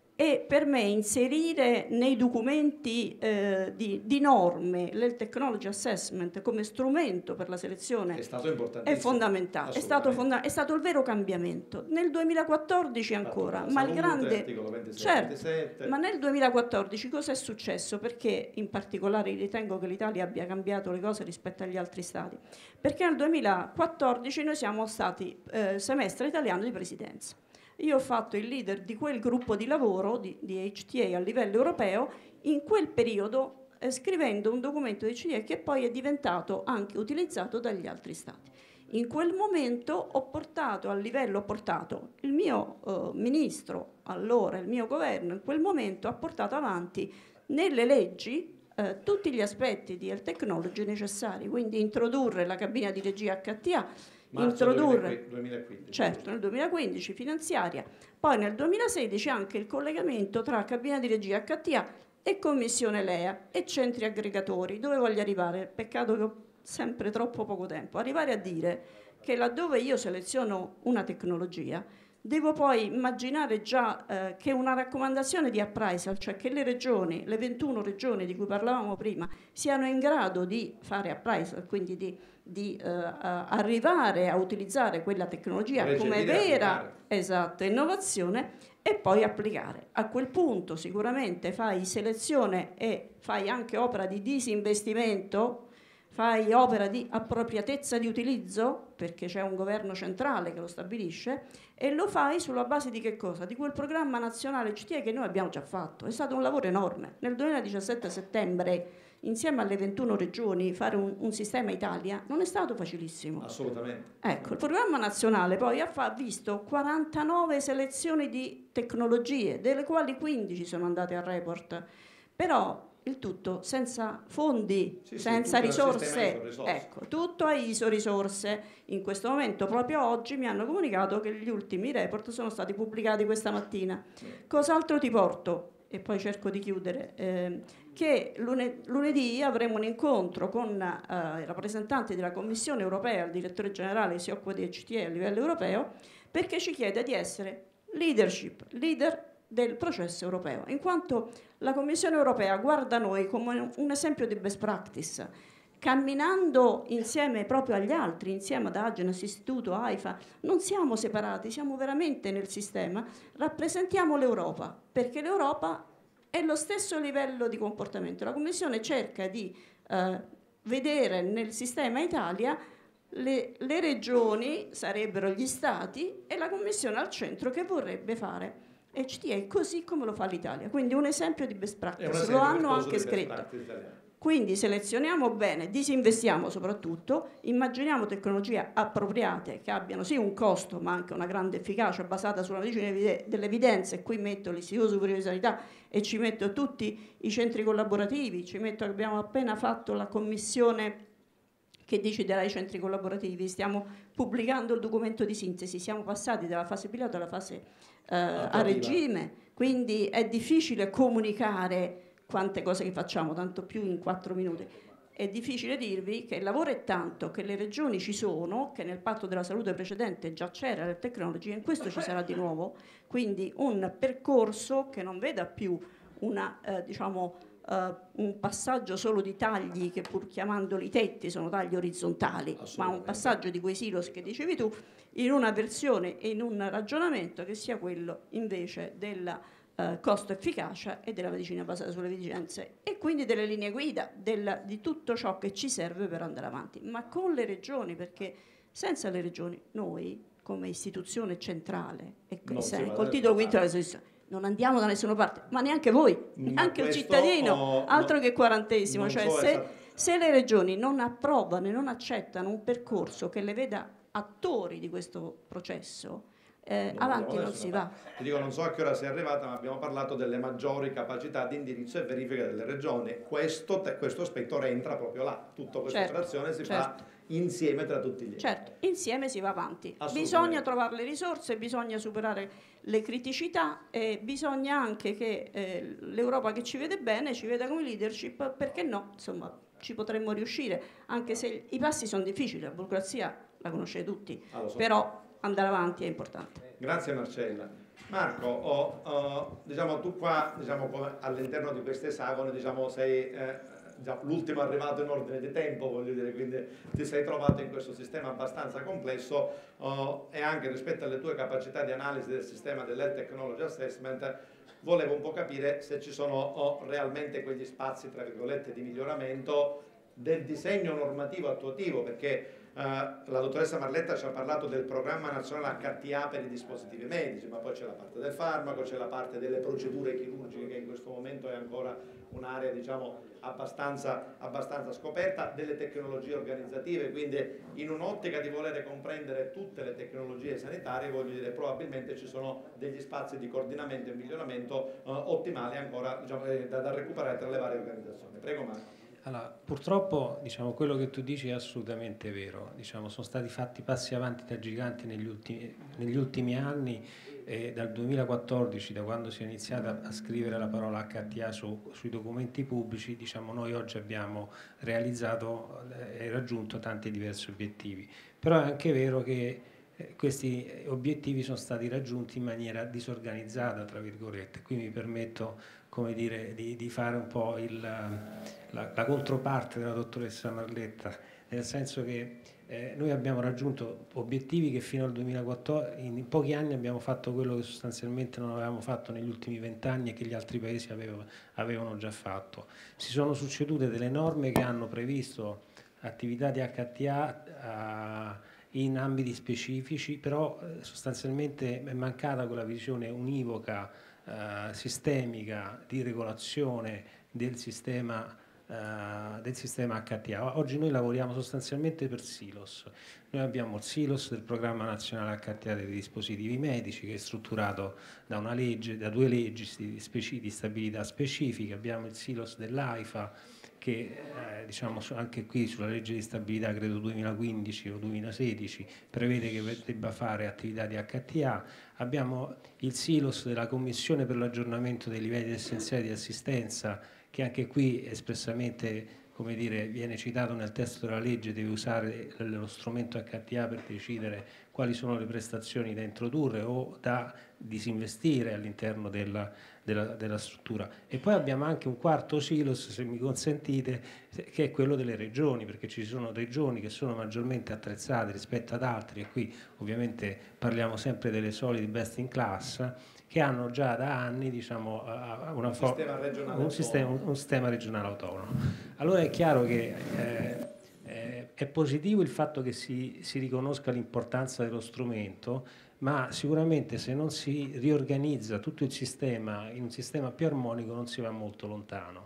E per me inserire nei documenti eh, di, di norme l'Health Technology Assessment come strumento per la selezione è, stato importantissimo. È fondamentale, è stato, fonda- è stato il vero cambiamento. Nel duemilaquattordici ancora, ma il grande... ventisei, certo, ventisette. Ma nel duemilaquattordici cosa è successo? Perché in particolare ritengo che l'Italia abbia cambiato le cose rispetto agli altri stati? Perché nel duemilaquattordici noi siamo stati eh, semestre italiano di presidenza. Io ho fatto il leader di quel gruppo di lavoro di, di H T A a livello europeo in quel periodo, eh, scrivendo un documento di H T A che poi è diventato anche utilizzato dagli altri stati. In quel momento ho portato a livello, ho portato il mio eh, ministro, allora il mio governo, in quel momento ha portato avanti nelle leggi eh, tutti gli aspetti di Health Technology necessari, quindi introdurre la cabina di regia H T A, Marzo introdurre duemilaquindici. Certo, nel duemilaquindici finanziaria, poi nel duemilasedici anche il collegamento tra cabina di regia H T A e commissione L E A e centri aggregatori. Dove voglio arrivare? Peccato che ho sempre troppo poco tempo. Arrivare a dire che laddove io seleziono una tecnologia devo poi immaginare già eh, che una raccomandazione di appraisal, cioè che le regioni, le ventuno regioni di cui parlavamo prima, siano in grado di fare appraisal, quindi di, di eh, arrivare a utilizzare quella tecnologia come vera esatto, innovazione e poi applicare. A quel punto sicuramente fai selezione e fai anche opera di disinvestimento, fai opera di appropriatezza di utilizzo, perché c'è un governo centrale che lo stabilisce, e lo fai sulla base di che cosa? Di quel programma nazionale C T E che noi abbiamo già fatto. È stato un lavoro enorme. Nel duemiladiciassette settembre, insieme alle ventuno regioni, fare un, un sistema Italia non è stato facilissimo. Assolutamente. Ecco, il programma nazionale poi ha fa, visto quarantanove selezioni di tecnologie, delle quali quindici sono andate al report. Però il tutto senza fondi, sì, senza sì, risorse. risorse. Ecco, tutto a I S O risorse. In questo momento, proprio oggi, mi hanno comunicato che gli ultimi report sono stati pubblicati questa mattina. Cos'altro ti porto? e poi cerco di chiudere, eh, che lunedì avremo un incontro con eh, i rappresentanti della Commissione europea, il direttore generale che si occupa di E C T E a livello europeo, perché ci chiede di essere leadership, leader del processo europeo, in quanto la Commissione europea guarda noi come un esempio di best practice, camminando insieme proprio agli altri, insieme ad Agenas, Istituto, AIFA, non siamo separati, siamo veramente nel sistema, rappresentiamo l'Europa, perché l'Europa è lo stesso livello di comportamento. La Commissione cerca di eh, vedere nel sistema Italia le, le regioni, sarebbero gli stati, e la Commissione al centro che vorrebbe fare E C T E così come lo fa l'Italia. Quindi un esempio di best practice, lo hanno anche scritto. Quindi selezioniamo bene, disinvestiamo soprattutto, immaginiamo tecnologie appropriate che abbiano sì un costo ma anche una grande efficacia basata sull'analisi delle evidenze, e qui metto l'Istituto Superiore di Sanità e ci metto tutti i centri collaborativi, ci metto che abbiamo appena fatto la commissione che deciderà i centri collaborativi, stiamo pubblicando il documento di sintesi, siamo passati dalla fase pilota alla fase eh, a regime, quindi è difficile comunicare quante cose che facciamo, tanto più in quattro minuti. È difficile dirvi che il lavoro è tanto, che le regioni ci sono, che nel patto della salute precedente già c'era la tecnologia, in questo ci sarà di nuovo, quindi un percorso che non veda più una, eh, diciamo, eh, un passaggio solo di tagli, che pur chiamandoli tetti sono tagli orizzontali, ma un passaggio di quei silos che dicevi tu, in una versione e in un ragionamento che sia quello invece della Uh, costo-efficacia e della medicina basata sulle evidenze, e quindi delle linee guida, del, di tutto ciò che ci serve per andare avanti, ma con le regioni, perché senza le regioni noi come istituzione centrale e se, col titolo quinto della istituzione non andiamo da nessuna parte, ma neanche voi, ma neanche il cittadino, oh, altro no, che quarantesimo, cioè so se, se le regioni non approvano e non accettano un percorso che le veda attori di questo processo, Eh, non avanti non si va. Ti dico, non so a che ora sei arrivata, ma abbiamo parlato delle maggiori capacità di indirizzo e verifica delle regioni. Questo, te, questo aspetto rientra proprio là. Tutta questa certo, operazione si certo. fa insieme tra tutti gli enti. Certo, insieme si va avanti. Bisogna trovare le risorse, bisogna superare le criticità e bisogna anche che eh, l'Europa, che ci vede bene, ci veda come leadership, perché no, insomma, ci potremmo riuscire, anche se i passi sono difficili, la burocrazia la conoscete tutti, ah, so. però andare avanti è importante. Grazie Marcella. Marco, oh, oh, diciamo, tu qua diciamo, all'interno di queste esagone diciamo, sei eh, diciamo, l'ultimo arrivato in ordine di tempo, voglio dire, quindi ti sei trovato in questo sistema abbastanza complesso oh, e anche rispetto alle tue capacità di analisi del sistema dell'Health Technology Assessment volevo un po' capire se ci sono oh, realmente quegli spazi, tra virgolette, di miglioramento del disegno normativo attuativo, perché Uh, la dottoressa Marletta ci ha parlato del programma nazionale H T A per i dispositivi medici, ma poi c'è la parte del farmaco, c'è la parte delle procedure chirurgiche che in questo momento è ancora un'area diciamo abbastanza, abbastanza scoperta, delle tecnologie organizzative, quindi in un'ottica di volere comprendere tutte le tecnologie sanitarie voglio dire probabilmente ci sono degli spazi di coordinamento e miglioramento uh, ottimali ancora diciamo, eh, da, da recuperare tra le varie organizzazioni. Prego Marco. Allora, purtroppo diciamo, quello che tu dici è assolutamente vero, diciamo, sono stati fatti passi avanti da giganti negli ultimi, negli ultimi anni, eh, dal duemilaquattordici, da quando si è iniziata a scrivere la parola H T A su, sui documenti pubblici, diciamo, noi oggi abbiamo realizzato e eh, raggiunto tanti diversi obiettivi, però è anche vero che eh, questi obiettivi sono stati raggiunti in maniera disorganizzata, tra virgolette, qui mi permetto come dire, di, di fare un po' il, la, la controparte della dottoressa Marletta, nel senso che eh, noi abbiamo raggiunto obiettivi che fino al duemilaquattordici, in pochi anni abbiamo fatto quello che sostanzialmente non avevamo fatto negli ultimi vent'anni e che gli altri paesi avevano, avevano già fatto. Si sono succedute delle norme che hanno previsto attività di H T A uh, in ambiti specifici, però eh, sostanzialmente è mancata quella visione univoca Uh, sistemica di regolazione del sistema uh, uh, del sistema H T A. Oggi noi lavoriamo sostanzialmente per silos. Noi abbiamo il silos del programma nazionale H T A dei dispositivi medici, che è strutturato da una legge, da due leggi di, speci- di stabilità specifiche. Abbiamo il silos dell'AIFA, che eh, diciamo anche qui sulla legge di stabilità, credo duemilaquindici o duemilasedici, prevede che debba fare attività di H T A. Abbiamo il silos della Commissione per l'aggiornamento dei livelli essenziali di assistenza, che anche qui espressamente, come dire, viene citato nel testo della legge, deve usare lo strumento H T A per decidere quali sono le prestazioni da introdurre o da disinvestire all'interno della, della, della struttura. E poi abbiamo anche un quarto silos, se mi consentite, che è quello delle regioni, perché ci sono regioni che sono maggiormente attrezzate rispetto ad altri, e qui ovviamente parliamo sempre delle solide best in class, che hanno già da anni, diciamo, una un, sistema regionale un, sistema, un, un sistema regionale autonomo. Allora è chiaro che eh, eh, è positivo il fatto che si, si riconosca l'importanza dello strumento, ma sicuramente se non si riorganizza tutto il sistema in un sistema più armonico non si va molto lontano.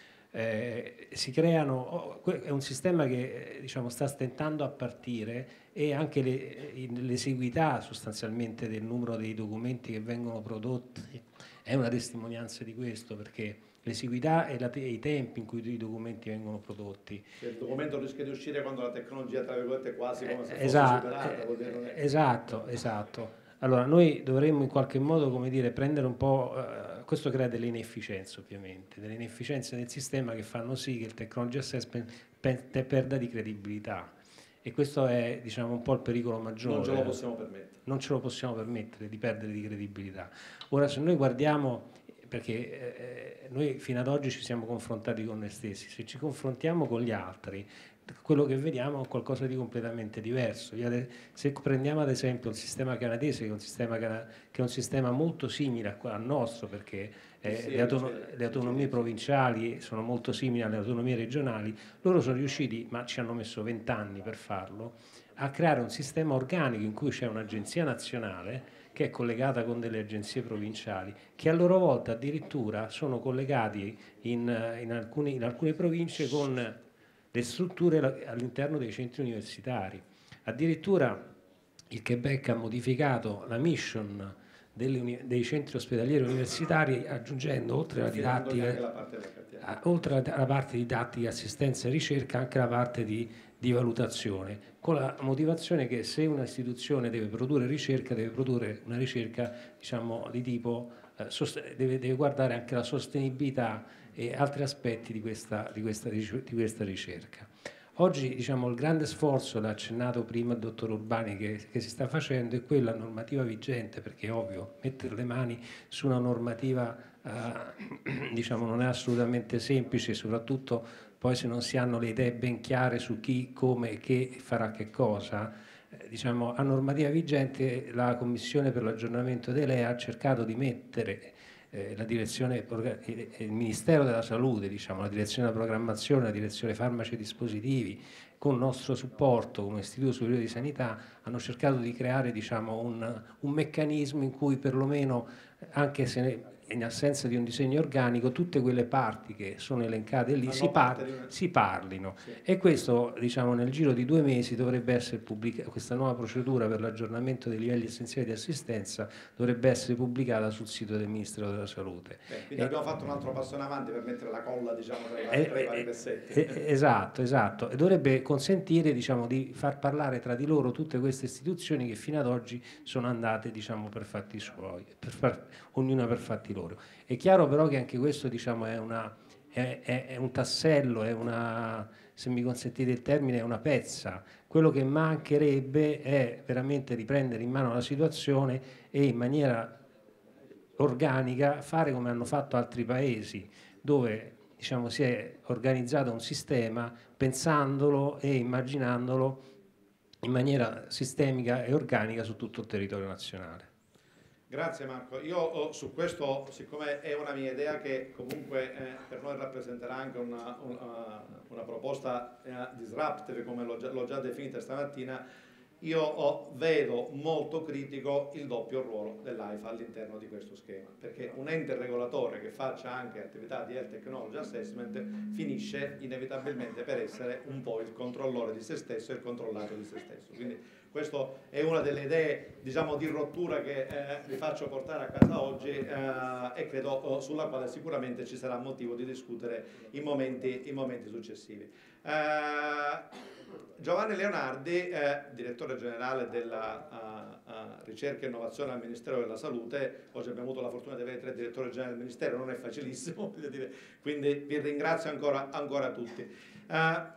Eh, si creano, è un sistema che diciamo, sta stentando a partire, e anche le, l'esiguità sostanzialmente del numero dei documenti che vengono prodotti è una testimonianza di questo, perché l'esiguità e, la, e i tempi in cui i documenti vengono prodotti. Il documento rischia di uscire quando la tecnologia, tra virgolette, quasi come se fosse esatto, superata. Vuol dire... Esatto, esatto. Allora noi dovremmo in qualche modo, come dire, prendere un po', eh, questo crea delle inefficienze ovviamente, delle inefficienze nel sistema che fanno sì che il technology assessment pe- perda di credibilità, e questo è, diciamo, un po' il pericolo maggiore. Non ce lo possiamo permettere. Non ce lo possiamo permettere di perdere di credibilità. Ora, se noi guardiamo, perché eh, noi fino ad oggi ci siamo confrontati con noi stessi, se ci confrontiamo con gli altri, quello che vediamo è qualcosa di completamente diverso. Se prendiamo ad esempio il sistema canadese, che è un sistema, che è un sistema molto simile al nostro, perché eh, sì, le, autonom- sì, le autonomie sì, provinciali sono molto simili alle autonomie regionali, loro sono riusciti, ma ci hanno messo vent'anni per farlo, a creare un sistema organico in cui c'è un'agenzia nazionale che è collegata con delle agenzie provinciali, che a loro volta addirittura sono collegati in, in, alcuni, in alcune province con le strutture all'interno dei centri universitari. Addirittura il Quebec ha modificato la mission delle, dei centri ospedalieri universitari, aggiungendo oltre alla didattica, la oltre alla parte didattica, assistenza e ricerca, anche la parte di, di valutazione, con la motivazione che se un'istituzione deve produrre ricerca, deve produrre una ricerca, diciamo, di tipo eh, sost- deve, deve guardare anche la sostenibilità e altri aspetti di questa, di questa, di questa ricerca. Oggi, diciamo, il grande sforzo, l'ha accennato prima il dottor Urbani, che, che si sta facendo è quella normativa vigente, perché è ovvio, mettere le mani su una normativa eh, diciamo, non è assolutamente semplice, soprattutto poi se non si hanno le idee ben chiare su chi, come e che farà che cosa. Eh, diciamo, a normativa vigente la Commissione per l'aggiornamento dei L E A ha cercato di mettere Eh, la direzione, il Ministero della Salute, diciamo, la direzione della programmazione, la direzione farmaci e dispositivi, con il nostro supporto come Istituto Superiore di Sanità, hanno cercato di creare, diciamo, un, un meccanismo in cui perlomeno, anche se ne, in assenza di un disegno organico, tutte quelle parti che sono elencate lì si, par- una... si parlino. Sì. E questo, diciamo, nel giro di due mesi dovrebbe essere pubblicata, questa nuova procedura per l'aggiornamento dei livelli essenziali di assistenza dovrebbe essere pubblicata sul sito del Ministero della Salute. Beh, quindi e... abbiamo fatto un altro passo in avanti per mettere la colla, diciamo, tra i vari, tra i vari pezzetti. Esatto, esatto. E dovrebbe consentire, diciamo, di far parlare tra di loro tutte queste istituzioni che fino ad oggi sono andate, diciamo, per fatti suoi, per far, ognuna per fatti loro. È chiaro però che anche questo, diciamo, è, una, è, è, è un tassello, è una, se mi consentite il termine, è una pezza. Quello che mancherebbe è veramente riprendere in mano la situazione e in maniera organica fare come hanno fatto altri paesi, dove, diciamo, si è organizzato un sistema pensandolo e immaginandolo in maniera sistemica e organica su tutto il territorio nazionale. Grazie Marco. Io oh, su questo, siccome è una mia idea che comunque eh, per noi rappresenterà anche una, una, una proposta eh, disruptive, come l'ho già, l'ho già definita stamattina, io oh, vedo molto critico il doppio ruolo dell'AIFA all'interno di questo schema, perché un ente regolatore che faccia anche attività di Health Technology Assessment finisce inevitabilmente per essere un po' il controllore di se stesso e il controllato di se stesso. Quindi questa è una delle idee, diciamo, di rottura che eh, vi faccio portare a casa oggi eh, e credo oh, sulla quale sicuramente ci sarà motivo di discutere in momenti, in momenti successivi. Eh, Giovanni Leonardi, eh, direttore generale della uh, uh, ricerca e innovazione al Ministero della Salute. Oggi abbiamo avuto la fortuna di avere tre direttori generali del Ministero, non è facilissimo, voglio dire, quindi vi ringrazio ancora, ancora tutti. Uh,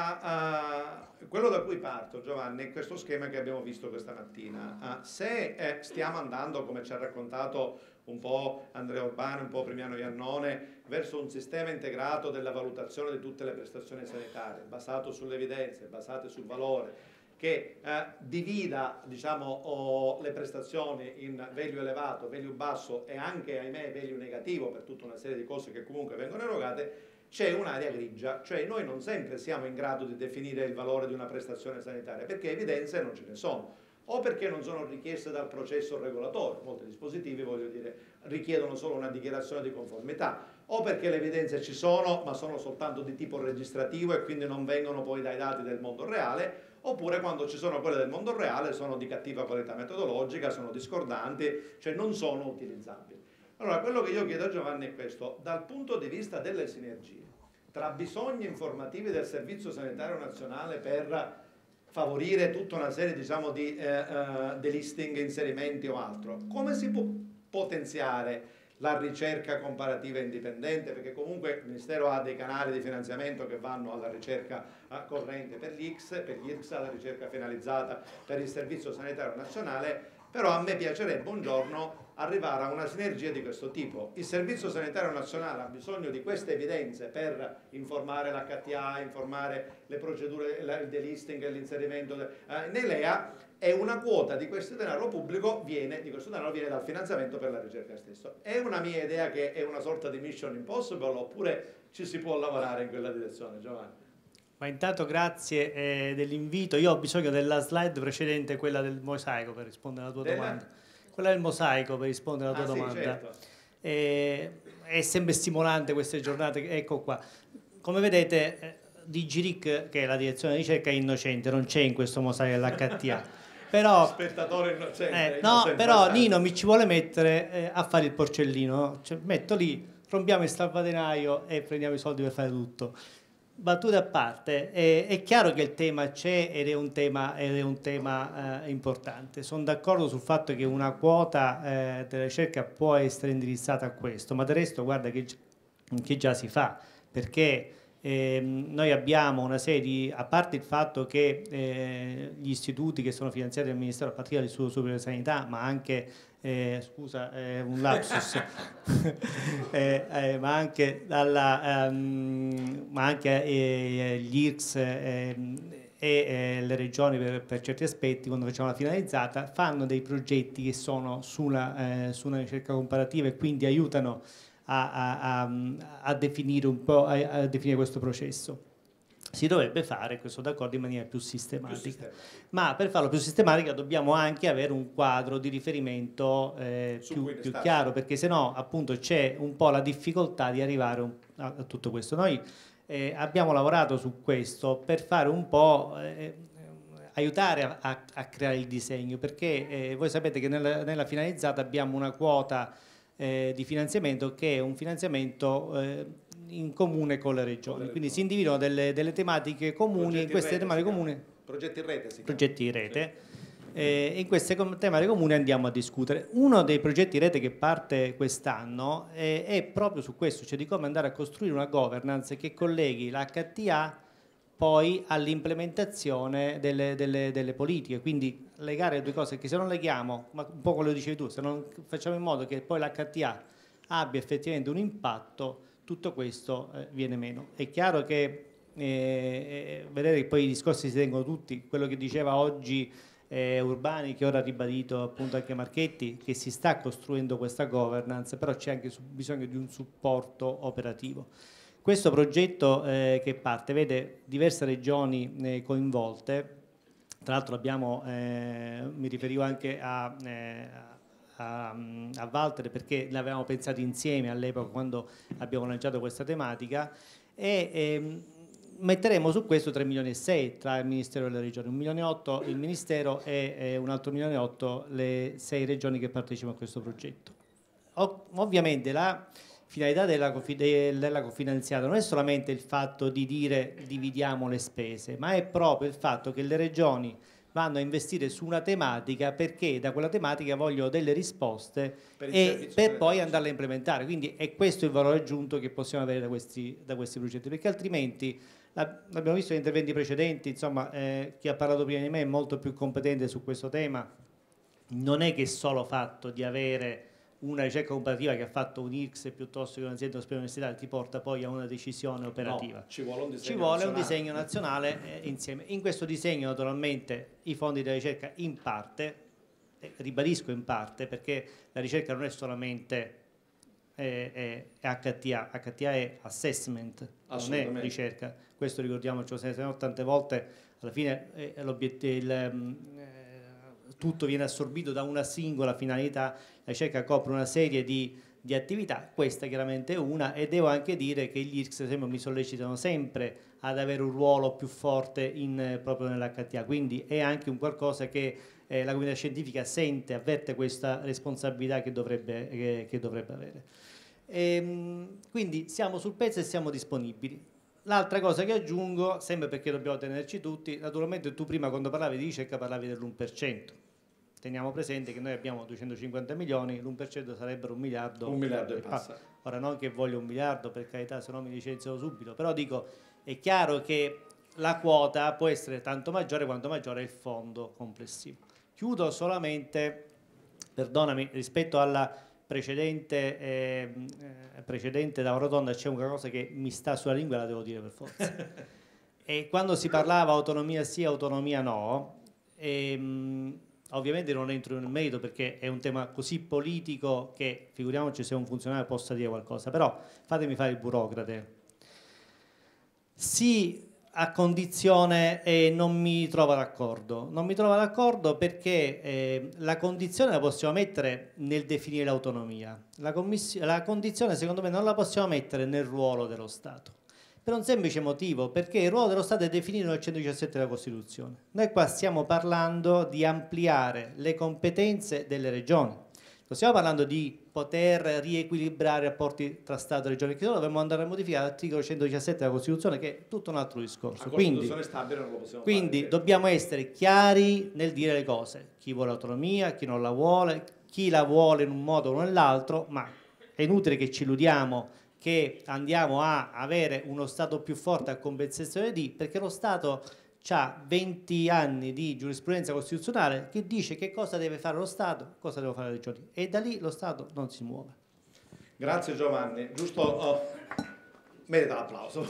la, uh, quello da cui parto, Giovanni, è questo schema che abbiamo visto questa mattina. Uh, se eh, stiamo andando, come ci ha raccontato un po' Andrea Urbano, un po' Primiano Iannone, verso un sistema integrato della valutazione di tutte le prestazioni sanitarie, basato sulle evidenze, basate sul valore, che eh, divida, diciamo, oh, le prestazioni in value elevato, value basso e anche, ahimè, value negativo per tutta una serie di cose che comunque vengono erogate, c'è un'area grigia, cioè noi non sempre siamo in grado di definire il valore di una prestazione sanitaria, perché evidenze non ce ne sono, o perché non sono richieste dal processo regolatore, molti dispositivi, voglio dire, richiedono solo una dichiarazione di conformità, o perché le evidenze ci sono ma sono soltanto di tipo registrativo e quindi non vengono poi dai dati del mondo reale, oppure quando ci sono quelle del mondo reale sono di cattiva qualità metodologica, sono discordanti, cioè non sono utilizzabili. Allora, quello che io chiedo a Giovanni è questo: dal punto di vista delle sinergie tra bisogni informativi del Servizio Sanitario Nazionale per favorire tutta una serie, diciamo, di eh, uh, delisting, inserimenti o altro, come si può potenziare la ricerca comparativa indipendente, perché comunque il Ministero ha dei canali di finanziamento che vanno alla ricerca uh, corrente per l'I C S, per gli I R C S, alla ricerca finalizzata per il Servizio Sanitario Nazionale, però a me piacerebbe un giorno arrivare a una sinergia di questo tipo. Il Servizio Sanitario Nazionale ha bisogno di queste evidenze per informare l'H T A, informare le procedure, il delisting e l'inserimento eh, nei L E A, e una quota di questo denaro pubblico viene, di questo denaro viene dal finanziamento per la ricerca stesso. È una mia idea che è una sorta di mission impossible, oppure ci si può lavorare in quella direzione, Giovanni? Ma intanto grazie eh, dell'invito. Io ho bisogno della slide precedente, quella del mosaico, per rispondere alla tua della? domanda. Quella del mosaico, per rispondere alla tua ah, domanda. Sì, certo. eh, è sempre stimolante queste giornate. Ecco qua. Come vedete, eh, D G R I C, che è la direzione di ricerca, è innocente, non c'è in questo mosaico dell'H T A. Però, spettatore innocente, eh, innocente no, però passato. Nino mi ci vuole mettere eh, a fare il porcellino, no? Cioè, metto lì, rompiamo il salvadenaio e prendiamo i soldi per fare tutto. Battute a parte, è, è chiaro che il tema c'è ed è un tema, ed è un tema eh, importante. Sono d'accordo sul fatto che una quota eh, della ricerca può essere indirizzata a questo, ma del resto guarda che, che già si fa, perché eh, noi abbiamo una serie di, a parte il fatto che eh, gli istituti che sono finanziati dal Ministero, a partire dall'Istituto Superiore di Sanità, ma anche Eh, scusa, eh, un lapsus, eh, eh, ma anche, dalla, um, ma anche eh, gli I R C S eh, e eh, le regioni per, per certi aspetti, quando facciamo la finalizzata, fanno dei progetti che sono sulla, eh, su una ricerca comparativa e quindi aiutano a, a, a, a definire un po', a, a definire questo processo. Si dovrebbe fare, questo d'accordo, in maniera più sistematica. più sistematica, ma per farlo più sistematica dobbiamo anche avere un quadro di riferimento eh, più, più chiaro, perché sennò appunto c'è un po' la difficoltà di arrivare un, a, a tutto questo. Noi eh, abbiamo lavorato su questo per fare un po' eh, aiutare a, a, a creare il disegno, perché eh, voi sapete che nella, nella finalizzata abbiamo una quota eh, di finanziamento che è un finanziamento eh, in comune con le regioni, quindi si individuano delle, delle tematiche comuni, e in queste rete, tematiche comuni progetti in rete, si progetti in rete, sì. eh, in queste tematiche comuni andiamo a discutere. Uno dei progetti in rete che parte quest'anno è, è proprio su questo, cioè di come andare a costruire una governance che colleghi l'H T A poi all'implementazione delle, delle, delle politiche, quindi legare le due cose, che se non leghiamo, ma un po' quello che dicevi tu, se non facciamo in modo che poi l'H T A abbia effettivamente un impatto, tutto questo eh, viene meno. È chiaro che eh, vedete che poi i discorsi si tengono tutti, quello che diceva oggi eh, Urbani, che ora ha ribadito appunto anche Marchetti, che si sta costruendo questa governance, però c'è anche bisogno di un supporto operativo. Questo progetto eh, che parte vede diverse regioni eh, coinvolte, tra l'altro abbiamo, eh, mi riferivo anche a, eh, a, a Walter perché l'avevamo pensato insieme all'epoca quando abbiamo lanciato questa tematica, e ehm, metteremo su questo tre milioni e sei tra il Ministero e le regioni, un milione e otto il Ministero e eh, un altro milione e otto le sei regioni che partecipano a questo progetto. O, ovviamente la finalità della, della cofinanziata non è solamente il fatto di dire dividiamo le spese, ma è proprio il fatto che le regioni vanno a investire su una tematica perché da quella tematica vogliono delle risposte per e per poi andarle a implementare. Quindi è questo il valore aggiunto che possiamo avere da questi, da questi progetti, perché altrimenti, l'abbiamo visto negli interventi precedenti, insomma, eh, chi ha parlato prima di me è molto più competente su questo tema, non è che è solo fatto di avere una ricerca comparativa che ha fatto un I R C S piuttosto che un'azienda universitaria ti porta poi a una decisione operativa. No, ci vuole un disegno ci vuole nazionale, un disegno nazionale eh, insieme. In questo disegno naturalmente i fondi della ricerca in parte, eh, ribadisco in parte, perché la ricerca non è solamente eh, è H T A, H T A è assessment, non è ricerca, questo ricordiamoci, se no tante volte alla fine eh, l'obiettivo eh, tutto viene assorbito da una singola finalità, la ricerca copre una serie di, di attività, questa chiaramente è una, e devo anche dire che gli I R C S, ad esempio, mi sollecitano sempre ad avere un ruolo più forte in, proprio nell'H T A, quindi è anche un qualcosa che eh, la comunità scientifica sente, avverte questa responsabilità che dovrebbe, che, che dovrebbe avere. E, quindi siamo sul pezzo e siamo disponibili. L'altra cosa che aggiungo, sempre perché dobbiamo tenerci tutti, naturalmente tu prima quando parlavi di ricerca parlavi dell'uno per cento. Teniamo presente che noi abbiamo duecentocinquanta milioni, l'uno per cento sarebbero un miliardo. Un miliardo e passa. Ah, ora non che voglio un miliardo, per carità, se no mi licenziano subito, però dico, è chiaro che la quota può essere tanto maggiore quanto maggiore è il fondo complessivo. Chiudo solamente, perdonami, rispetto alla precedente, eh, precedente da Rotonda c'è una cosa che mi sta sulla lingua e la devo dire per forza. E quando si parlava autonomia sì, autonomia no, ehm, ovviamente non entro nel merito perché è un tema così politico che figuriamoci se un funzionario possa dire qualcosa, però fatemi fare il burocrate. Sì, a condizione e non mi trova d'accordo. Non mi trova d'accordo perché eh, la condizione la possiamo mettere nel definire l'autonomia. La, la condizione secondo me non la possiamo mettere nel ruolo dello Stato. Per un semplice motivo, perché il ruolo dello Stato è definito nel centodiciassette della Costituzione. Noi qua stiamo parlando di ampliare le competenze delle regioni. Non stiamo parlando di poter riequilibrare i rapporti tra Stato e Regione, che noi dovremmo andare a modificare l'articolo centodiciassette della Costituzione, che è tutto un altro discorso. La quindi stabile non lo possiamo quindi fare, dobbiamo essere chiari nel dire le cose. Chi vuole autonomia, chi non la vuole, chi la vuole in un modo o nell'altro, ma è inutile che ci illudiamo che andiamo a avere uno Stato più forte a compensazione di, perché lo Stato ha venti anni di giurisprudenza costituzionale che dice che cosa deve fare lo Stato, cosa devono fare le regioni, e da lì lo Stato non si muove. Grazie Giovanni, giusto, oh, merita l'applauso.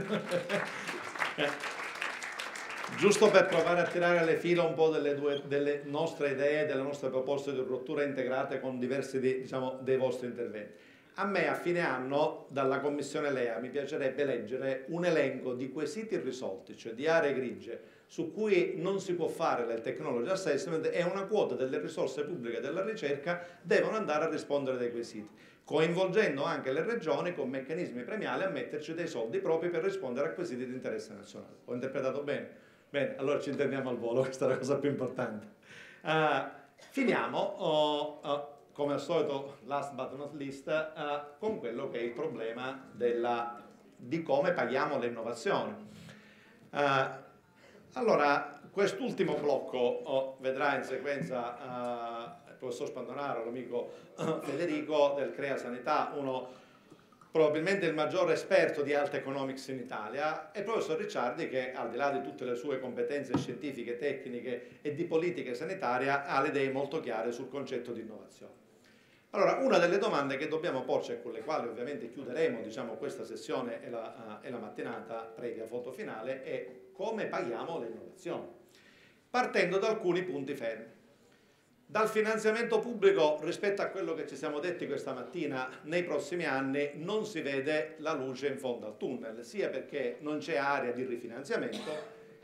Giusto per provare a tirare le fila un po' delle, due, delle nostre idee, delle nostre proposte di rottura integrate con diversi di, diciamo, dei vostri interventi. A me a fine anno dalla Commissione L E A mi piacerebbe leggere un elenco di quesiti irrisolti, cioè di aree grigie su cui non si può fare del technology assessment e una quota delle risorse pubbliche della ricerca devono andare a rispondere dei quesiti, coinvolgendo anche le regioni con meccanismi premiali a metterci dei soldi proprio per rispondere a quesiti di interesse nazionale. Ho interpretato bene? Bene, allora ci intendiamo al volo, questa è la cosa più importante. Uh, finiamo... Oh, oh, come al solito, last but not least, uh, con quello che è il problema della, di come paghiamo le innovazioni. Uh, allora, quest'ultimo blocco oh, vedrà in sequenza uh, il professor Spandonaro, l'amico uh, Federico del Crea Sanità, uno probabilmente il maggior esperto di Health Economics in Italia, e il professor Ricciardi che, al di là di tutte le sue competenze scientifiche, tecniche e di politica sanitaria, ha le idee molto chiare sul concetto di innovazione. Allora, una delle domande che dobbiamo porci e con le quali ovviamente chiuderemo, diciamo, questa sessione e la, uh, e la mattinata previa foto finale è come paghiamo le innovazioni, partendo da alcuni punti fermi. Dal finanziamento pubblico, rispetto a quello che ci siamo detti questa mattina, nei prossimi anni non si vede la luce in fondo al tunnel, sia perché non c'è area di rifinanziamento,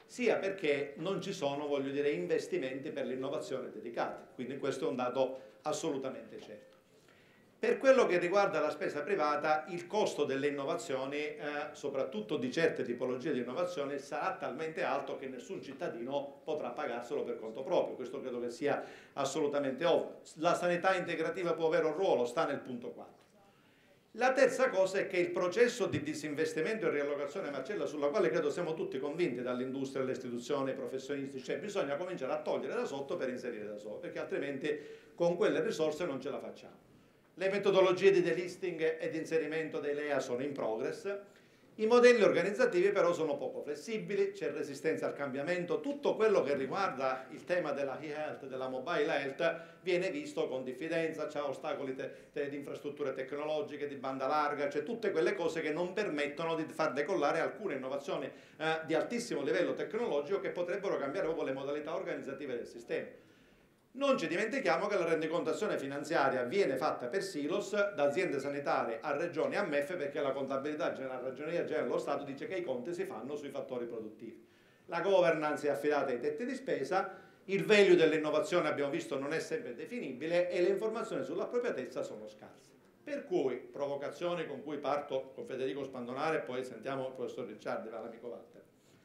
sia perché non ci sono, voglio dire, investimenti per l'innovazione dedicati, quindi questo è un dato assolutamente certo. Per quello che riguarda la spesa privata, il costo delle innovazioni, eh, soprattutto di certe tipologie di innovazione, sarà talmente alto che nessun cittadino potrà pagarselo per conto proprio. Questo credo che sia assolutamente ovvio. La sanità integrativa può avere un ruolo, sta nel punto quattro. La terza cosa è che il processo di disinvestimento e riallocazione Marcella, sulla quale credo siamo tutti convinti dall'industria, alle istituzioni, ai professionisti, cioè bisogna cominciare a togliere da sotto per inserire da sopra, perché altrimenti con quelle risorse non ce la facciamo. Le metodologie di delisting e di inserimento dei L E A sono in progress, i modelli organizzativi però sono poco flessibili, c'è resistenza al cambiamento, tutto quello che riguarda il tema della e-health, della mobile health, viene visto con diffidenza, c'è ostacoli di infrastrutture tecnologiche, di banda larga, c'è tutte quelle cose che non permettono di far decollare alcune innovazioni eh, di altissimo livello tecnologico che potrebbero cambiare proprio le modalità organizzative del sistema. Non ci dimentichiamo che la rendicontazione finanziaria viene fatta per silos, da aziende sanitarie a regioni a M E F, perché la contabilità generale, la Ragioneria Generale dello Stato dice che i conti si fanno sui fattori produttivi. La governance è affidata ai tetti di spesa, il value dell'innovazione abbiamo visto non è sempre definibile e le informazioni sull'appropriatezza sono scarse. Per cui, provocazioni con cui parto con Federico Spandonare e poi sentiamo il professor Ricciardi, l'amico Walter.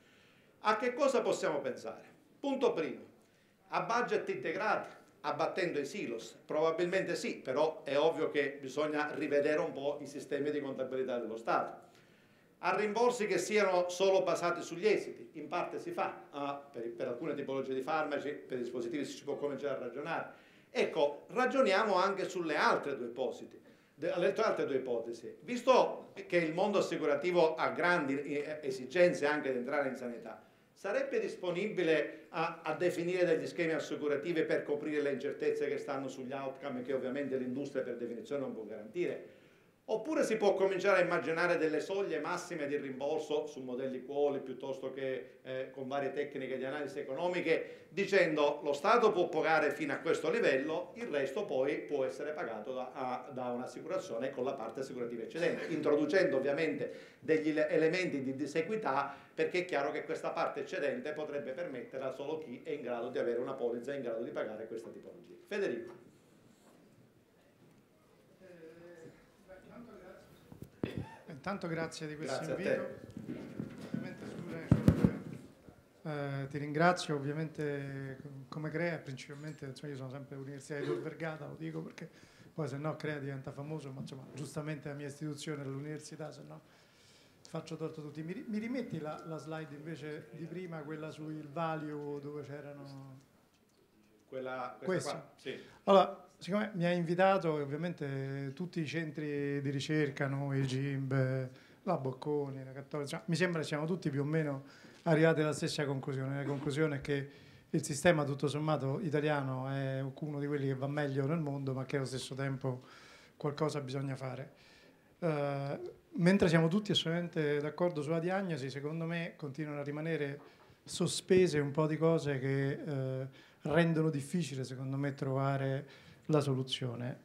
A che cosa possiamo pensare? Punto primo. A budget integrati, abbattendo i silos? Probabilmente sì, però è ovvio che bisogna rivedere un po' i sistemi di contabilità dello Stato. A rimborsi che siano solo basati sugli esiti, in parte si fa, uh, per, per alcune tipologie di farmaci, per dispositivi si può cominciare a ragionare. Ecco, ragioniamo anche sulle altre due ipotesi. Le altre due ipotesi. Visto che il mondo assicurativo ha grandi esigenze anche di entrare in sanità, sarebbe disponibile a, a definire degli schemi assicurativi per coprire le incertezze che stanno sugli outcome che ovviamente l'industria per definizione non può garantire? Oppure si può cominciare a immaginare delle soglie massime di rimborso su modelli quali piuttosto che eh, con varie tecniche di analisi economiche, dicendo lo Stato può pagare fino a questo livello, il resto poi può essere pagato da, da un'assicurazione con la parte assicurativa eccedente, introducendo ovviamente degli elementi di disequità, perché è chiaro che questa parte eccedente potrebbe permettere a solo chi è in grado di avere una polizza in grado di pagare questa tipologia. Federico. Intanto grazie di questo Grazie invito. Ovviamente, scusami, eh, ti ringrazio, ovviamente come CREA principalmente, insomma, io sono sempre all'Università di Tor Vergata, lo dico perché poi se no CREA diventa famoso, ma insomma giustamente la mia istituzione è l'università, se no faccio torto a tutti. Mi, mi rimetti la, la slide invece di prima, quella sul value dove c'erano... Quella, questa, questa qua? Sì. Allora, siccome mi ha invitato, ovviamente tutti i centri di ricerca, noi, il G I M B, la Bocconi, la Cattolica, mi sembra che siamo tutti più o meno arrivati alla stessa conclusione. La conclusione è che il sistema tutto sommato italiano è uno di quelli che va meglio nel mondo, ma che allo stesso tempo qualcosa bisogna fare. Uh, mentre siamo tutti assolutamente d'accordo sulla diagnosi, secondo me continuano a rimanere sospese un po' di cose che uh, rendono difficile, secondo me, trovare la soluzione.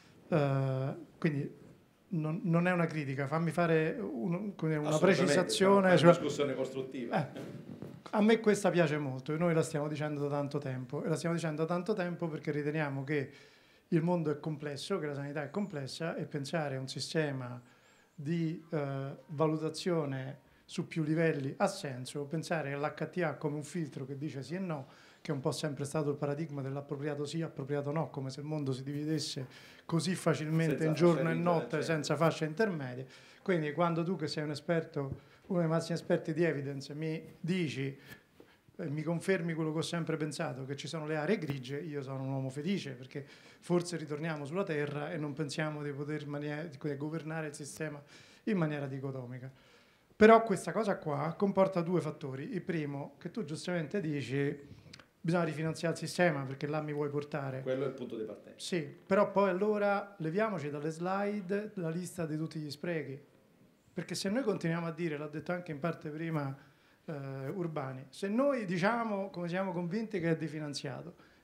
Uh, quindi non, non è una critica, fammi fare un, una precisazione. Una discussione costruttiva. Eh, a me questa piace molto e noi la stiamo dicendo da tanto tempo, e la stiamo dicendo da tanto tempo perché riteniamo che il mondo è complesso, che la sanità è complessa, e pensare a un sistema di uh, valutazione su più livelli ha senso. Pensare all'H T A come un filtro che dice sì e no, che è un po' sempre stato il paradigma dell'appropriato sì, appropriato no, come se il mondo si dividesse così facilmente senza in giorno e notte, senza fasce intermedie. Quindi quando tu, che sei un esperto, uno dei massimi esperti di evidence, mi dici, eh, mi confermi quello che ho sempre pensato, che ci sono le aree grigie, io sono un uomo felice, perché forse ritorniamo sulla Terra e non pensiamo di poter maniera, di governare il sistema in maniera dicotomica. Però questa cosa qua comporta due fattori. Il primo, che tu giustamente dici, bisogna rifinanziare il sistema perché là mi vuoi portare. Quello è il punto di partenza. Sì, però poi allora leviamoci dalle slide la lista di tutti gli sprechi. Perché se noi continuiamo a dire, l'ha detto anche in parte prima eh, Urbani, se noi diciamo come siamo convinti che è definanziato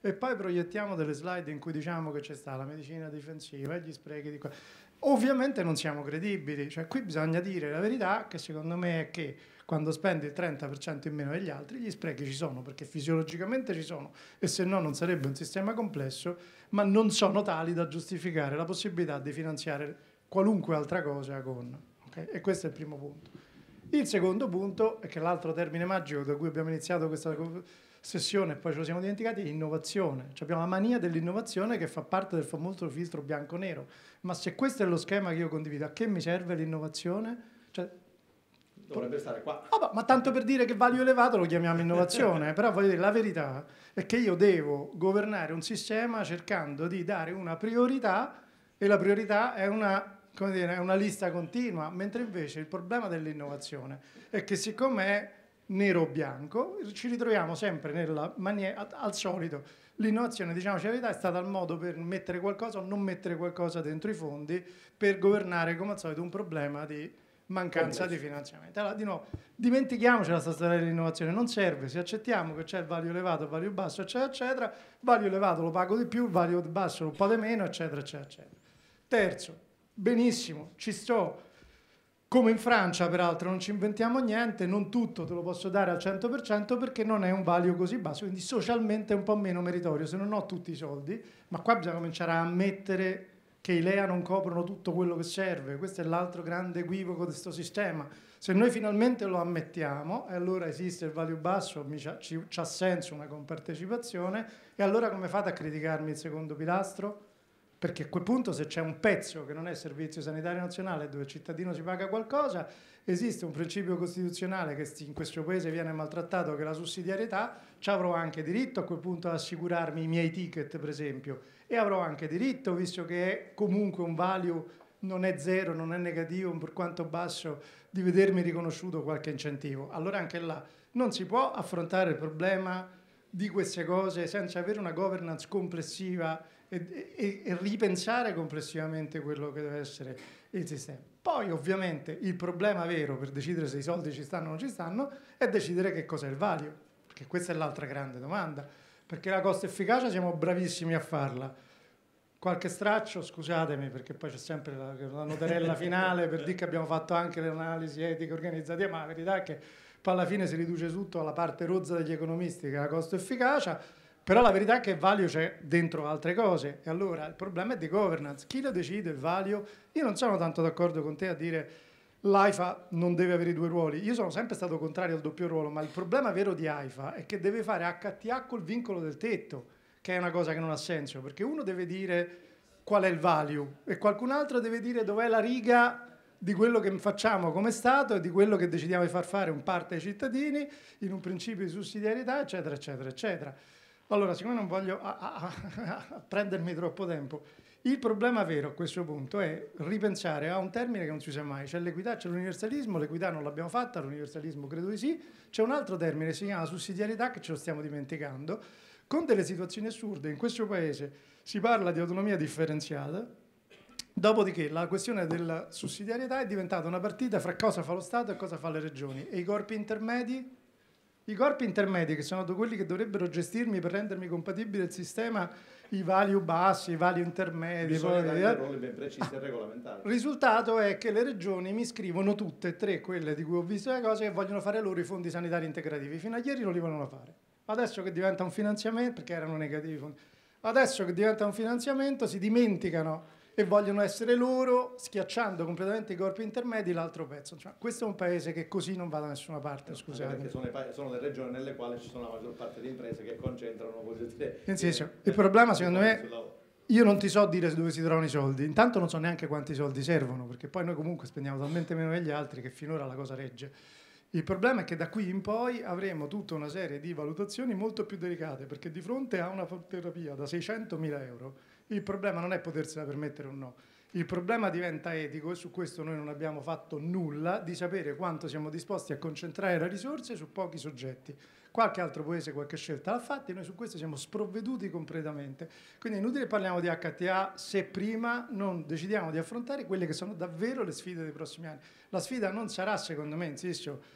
e poi proiettiamo delle slide in cui diciamo che c'è sta la medicina difensiva e gli sprechi di qua. Ovviamente non siamo credibili, cioè qui bisogna dire la verità, che secondo me è che quando spendi il trenta per cento in meno degli altri, gli sprechi ci sono, perché fisiologicamente ci sono, e se no non sarebbe un sistema complesso, ma non sono tali da giustificare la possibilità di finanziare qualunque altra cosa con. Okay? E questo è il primo punto. Il secondo punto, è che l'altro termine magico da cui abbiamo iniziato questa sessione e poi ce lo siamo dimenticati, è innovazione. Cioè abbiamo la mania dell'innovazione che fa parte del famoso filtro bianco-nero. Ma se questo è lo schema che io condivido, a che mi serve l'innovazione? Cioè, dovrebbe stare qua. Oh, ma tanto per dire che value elevato lo chiamiamo innovazione, però voglio dire, la verità è che io devo governare un sistema cercando di dare una priorità, e la priorità è una, come dire, è una lista continua, mentre invece il problema dell'innovazione è che siccome è nero o bianco, ci ritroviamo sempre nella maniera, al solito, l'innovazione, diciamoci la verità, è stata il modo per mettere qualcosa o non mettere qualcosa dentro i fondi per governare, come al solito, un problema di mancanza di finanziamento. Allora, di nuovo, dimentichiamoci la storia dell'innovazione, non serve, se accettiamo che c'è il value elevato, il value basso, eccetera, eccetera, il value elevato lo pago di più, il value basso un po' di meno, eccetera, eccetera, eccetera. Terzo, benissimo, ci sto, come in Francia peraltro non ci inventiamo niente, non tutto te lo posso dare al cento per cento perché non è un value così basso, quindi socialmente è un po' meno meritorio, se non ho tutti i soldi, ma qua bisogna cominciare a ammettere che i L E A non coprono tutto quello che serve. Questo è l'altro grande equivoco di questo sistema. Se noi finalmente lo ammettiamo, e allora esiste il value basso, c'ha senso una compartecipazione, e allora come fate a criticarmi il secondo pilastro? Perché a quel punto, se c'è un pezzo che non è servizio sanitario nazionale dove il cittadino si paga qualcosa, esiste un principio costituzionale che in questo paese viene maltrattato, che è la sussidiarietà, ci avrò anche diritto a quel punto ad assicurarmi i miei ticket, per esempio, e avrò anche diritto, visto che è comunque un value, non è zero, non è negativo, per quanto basso, di vedermi riconosciuto qualche incentivo. Allora anche là non si può affrontare il problema di queste cose senza avere una governance complessiva e, e, e ripensare complessivamente quello che deve essere il sistema. Poi ovviamente il problema vero per decidere se i soldi ci stanno o non ci stanno è decidere che cos'è il value, perché questa è l'altra grande domanda, perché la costo efficacia siamo bravissimi a farla. Qualche straccio, scusatemi, perché poi c'è sempre la, la noterella finale per dire che abbiamo fatto anche l'analisi etica organizzativa, ma la verità è che poi alla fine si riduce tutto alla parte rozza degli economisti, che è la costo efficacia, però la verità è che il value c'è dentro altre cose, e allora il problema è di governance. Chi lo decide il value? Io non sono tanto d'accordo con te a dire l'AIFA non deve avere i due ruoli. Io sono sempre stato contrario al doppio ruolo, ma il problema vero di AIFA è che deve fare acca ti a col vincolo del tetto, che è una cosa che non ha senso, perché uno deve dire qual è il value e qualcun altro deve dire dov'è la riga di quello che facciamo come Stato e di quello che decidiamo di far fare un parte ai cittadini in un principio di sussidiarietà, eccetera, eccetera, eccetera. Allora, siccome non voglio a, a, a, a prendermi troppo tempo, il problema vero a questo punto è ripensare a un termine che non si usa mai. C'è l'equità, c'è l'universalismo, l'equità non l'abbiamo fatta, l'universalismo credo di sì. C'è un altro termine, si chiama sussidiarietà, che ce lo stiamo dimenticando, con delle situazioni assurde. In questo paese si parla di autonomia differenziata, dopodiché la questione della sussidiarietà è diventata una partita fra cosa fa lo Stato e cosa fa le regioni. E i corpi intermedi? I corpi intermedi, che sono quelli che dovrebbero gestirmi per rendermi compatibile il sistema, i value bassi, i value intermedi. Bisogna poi, dare ruoli ben precisi e regolamentari. Il risultato è che le regioni mi scrivono tutte e tre quelle di cui ho visto le cose che vogliono fare loro i fondi sanitari integrativi. Fino a ieri non li volevano fare. Adesso che diventa un finanziamento, perché erano negativi i fondi, adesso che diventa un finanziamento si dimenticano e vogliono essere loro, schiacciando completamente i corpi intermedi, l'altro pezzo. Cioè, questo è un paese che così non va da nessuna parte, no, scusate. Perché sono le, sono le regioni nelle quali ci sono la maggior parte di imprese che concentrano, voglio dire... Nel senso, il problema secondo me, io non ti so dire dove si trovano i soldi, intanto non so neanche quanti soldi servono, perché poi noi comunque spendiamo talmente meno degli altri che finora la cosa regge. Il problema è che da qui in poi avremo tutta una serie di valutazioni molto più delicate, perché di fronte a una terapia da seicentomila euro, il problema non è potersela permettere o no. Il problema diventa etico, e su questo noi non abbiamo fatto nulla, di sapere quanto siamo disposti a concentrare le risorse su pochi soggetti. Qualche altro paese qualche scelta l'ha fatta, noi su questo siamo sprovveduti completamente. Quindi è inutile che parliamo di acca ti a se prima non decidiamo di affrontare quelle che sono davvero le sfide dei prossimi anni. La sfida non sarà, secondo me, insisto,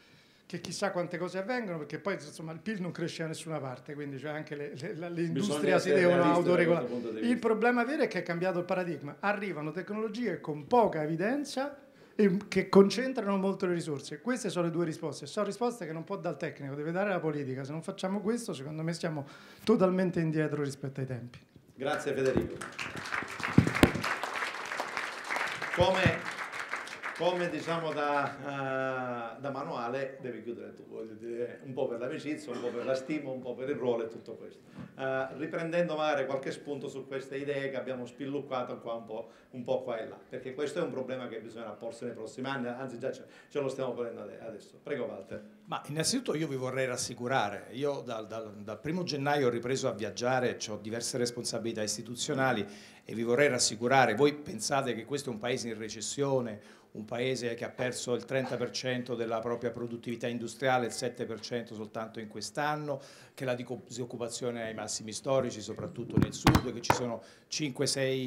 che chissà quante cose avvengono, perché poi insomma il P I L non cresce da nessuna parte, quindi cioè anche le, le, le industrie si devono autoregolare. Il problema vero è che è cambiato il paradigma, arrivano tecnologie con poca evidenza e che concentrano molto le risorse. Queste sono le due risposte, sono risposte che non può dare il tecnico, deve dare la politica. Se non facciamo questo, secondo me stiamo totalmente indietro rispetto ai tempi. Grazie Federico. Come, come diciamo da, uh, da manuale devi chiudere tu, voglio dire, un po' per l'amicizia, un po' per la stima, un po' per il ruolo e tutto questo. Uh, riprendendo magari qualche spunto su queste idee che abbiamo spilluccato qua un po', un po' qua e là, perché questo è un problema che bisogna porsi nei prossimi anni, anzi già ce, ce lo stiamo ponendo adesso. Prego Walter. Ma innanzitutto io vi vorrei rassicurare, io dal, dal, dal primo gennaio ho ripreso a viaggiare, ho diverse responsabilità istituzionali e vi vorrei rassicurare, voi pensate che questo è un paese in recessione, un paese che ha perso il trenta per cento della propria produttività industriale, il sette per cento soltanto in quest'anno, che la disoccupazione è ai massimi storici, soprattutto nel sud, che ci sono cinque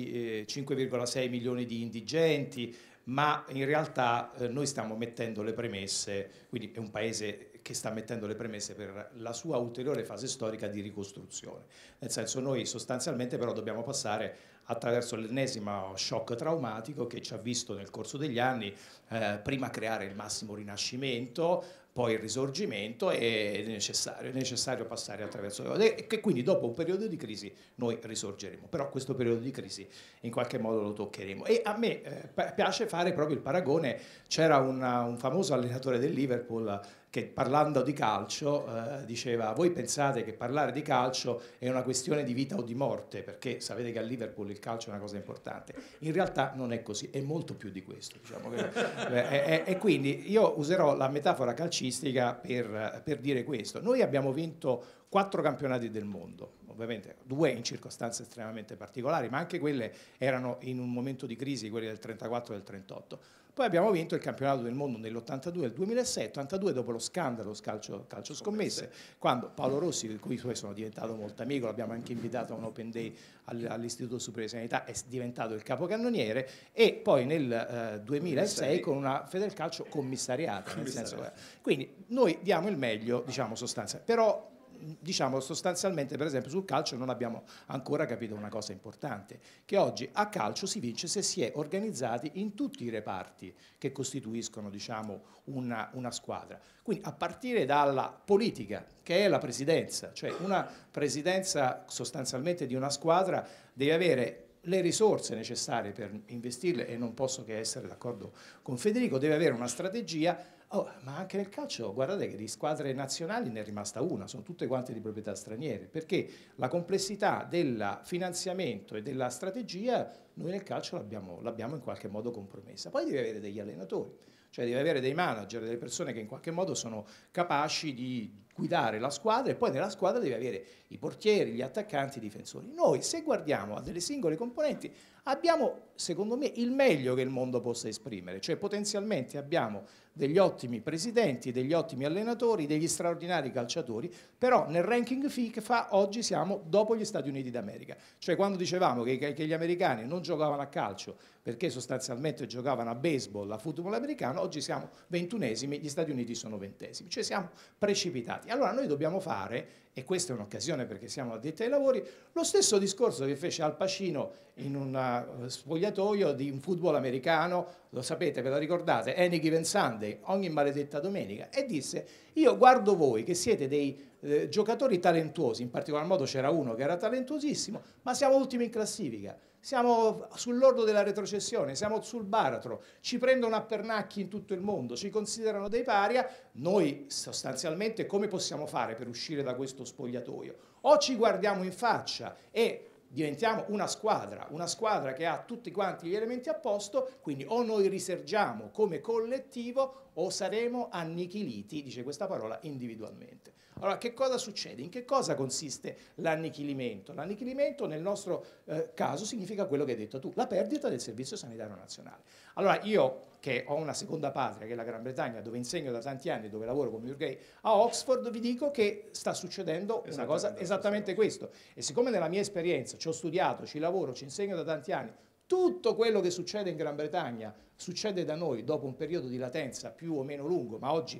virgola sei milioni di indigenti, ma in realtà eh, noi stiamo mettendo le premesse, quindi è un paese che sta mettendo le premesse per la sua ulteriore fase storica di ricostruzione. Nel senso, noi sostanzialmente però dobbiamo passare attraverso l'ennesimo shock traumatico che ci ha visto nel corso degli anni eh, prima creare il massimo rinascimento, poi il risorgimento, e è necessario, è necessario passare attraverso, e che quindi dopo un periodo di crisi noi risorgeremo, però questo periodo di crisi in qualche modo lo toccheremo. E a me eh, piace fare proprio il paragone, c'era una, un famoso allenatore del Liverpool che parlando di calcio eh, diceva: voi pensate che parlare di calcio è una questione di vita o di morte, perché sapete che a Liverpool il calcio è una cosa importante. In realtà non è così, è molto più di questo, diciamo che, eh, e, e quindi io userò la metafora calcistica per, per dire questo. Noi abbiamo vinto quattro campionati del mondo, ovviamente due in circostanze estremamente particolari, ma anche quelle erano in un momento di crisi, quelli del trentaquattro e del trentotto. Poi abbiamo vinto il campionato del mondo nell'ottantadue e nel duemilasei, ottantadue dopo lo scandalo calcio, calcio scommesse, quando Paolo Rossi, di cui poi sono diventato molto amico, l'abbiamo anche invitato a un open day all'Istituto Superiore di Sanità, è diventato il capocannoniere, e poi nel eh, duemilasei con una Federcalcio commissariata. Nel senso, eh, quindi noi diamo il meglio, diciamo sostanzialmente, però diciamo sostanzialmente, per esempio sul calcio non abbiamo ancora capito una cosa importante, che oggi a calcio si vince se si è organizzati in tutti i reparti che costituiscono, diciamo, una, una squadra. Quindi a partire dalla politica, che è la presidenza, cioè una presidenza sostanzialmente di una squadra deve avere le risorse necessarie per investirle, e non posso che essere d'accordo con Federico, deve avere una strategia. Oh, ma anche nel calcio, guardate che di squadre nazionali ne è rimasta una, sono tutte quante di proprietà straniere, perché la complessità del finanziamento e della strategia noi nel calcio l'abbiamo, l'abbiamo in qualche modo compromessa. Poi deve avere degli allenatori, cioè deve avere dei manager, delle persone che in qualche modo sono capaci di guidare la squadra, e poi nella squadra deve avere i portieri, gli attaccanti, i difensori. Noi, se guardiamo a delle singole componenti, abbiamo, secondo me, il meglio che il mondo possa esprimere, cioè potenzialmente abbiamo degli ottimi presidenti, degli ottimi allenatori, degli straordinari calciatori, però nel ranking FIFA oggi siamo dopo gli Stati Uniti d'America. Cioè quando dicevamo che, che gli americani non giocavano a calcio perché sostanzialmente giocavano a baseball, a football americano, oggi siamo ventunesimi, gli Stati Uniti sono ventesimi, cioè siamo precipitati. Allora noi dobbiamo fare, e questa è un'occasione perché siamo addetti ai lavori, lo stesso discorso che fece Al Pacino in un spogliatoio di un football americano, lo sapete, ve lo ricordate, Any Given Sunday, ogni maledetta domenica, e disse: io guardo voi che siete dei eh, giocatori talentuosi, in particolar modo c'era uno che era talentuosissimo, ma siamo ultimi in classifica. Siamo sull'orlo della retrocessione, siamo sul baratro, ci prendono a pernacchi in tutto il mondo, ci considerano dei paria. Noi sostanzialmente come possiamo fare per uscire da questo spogliatoio? O ci guardiamo in faccia e diventiamo una squadra, una squadra che ha tutti quanti gli elementi a posto, quindi o noi risorgiamo come collettivo o saremo annichiliti, dice questa parola, individualmente. Allora, che cosa succede? In che cosa consiste l'annichilimento? L'annichilimento nel nostro eh, caso significa quello che hai detto tu, la perdita del Servizio Sanitario Nazionale. Allora, io che ho una seconda patria, che è la Gran Bretagna, dove insegno da tanti anni, dove lavoro con Murray a Oxford, vi dico che sta succedendo una cosa esattamente questo. E siccome nella mia esperienza ci ho studiato, ci lavoro, ci insegno da tanti anni, tutto quello che succede in Gran Bretagna succede da noi dopo un periodo di latenza più o meno lungo, ma oggi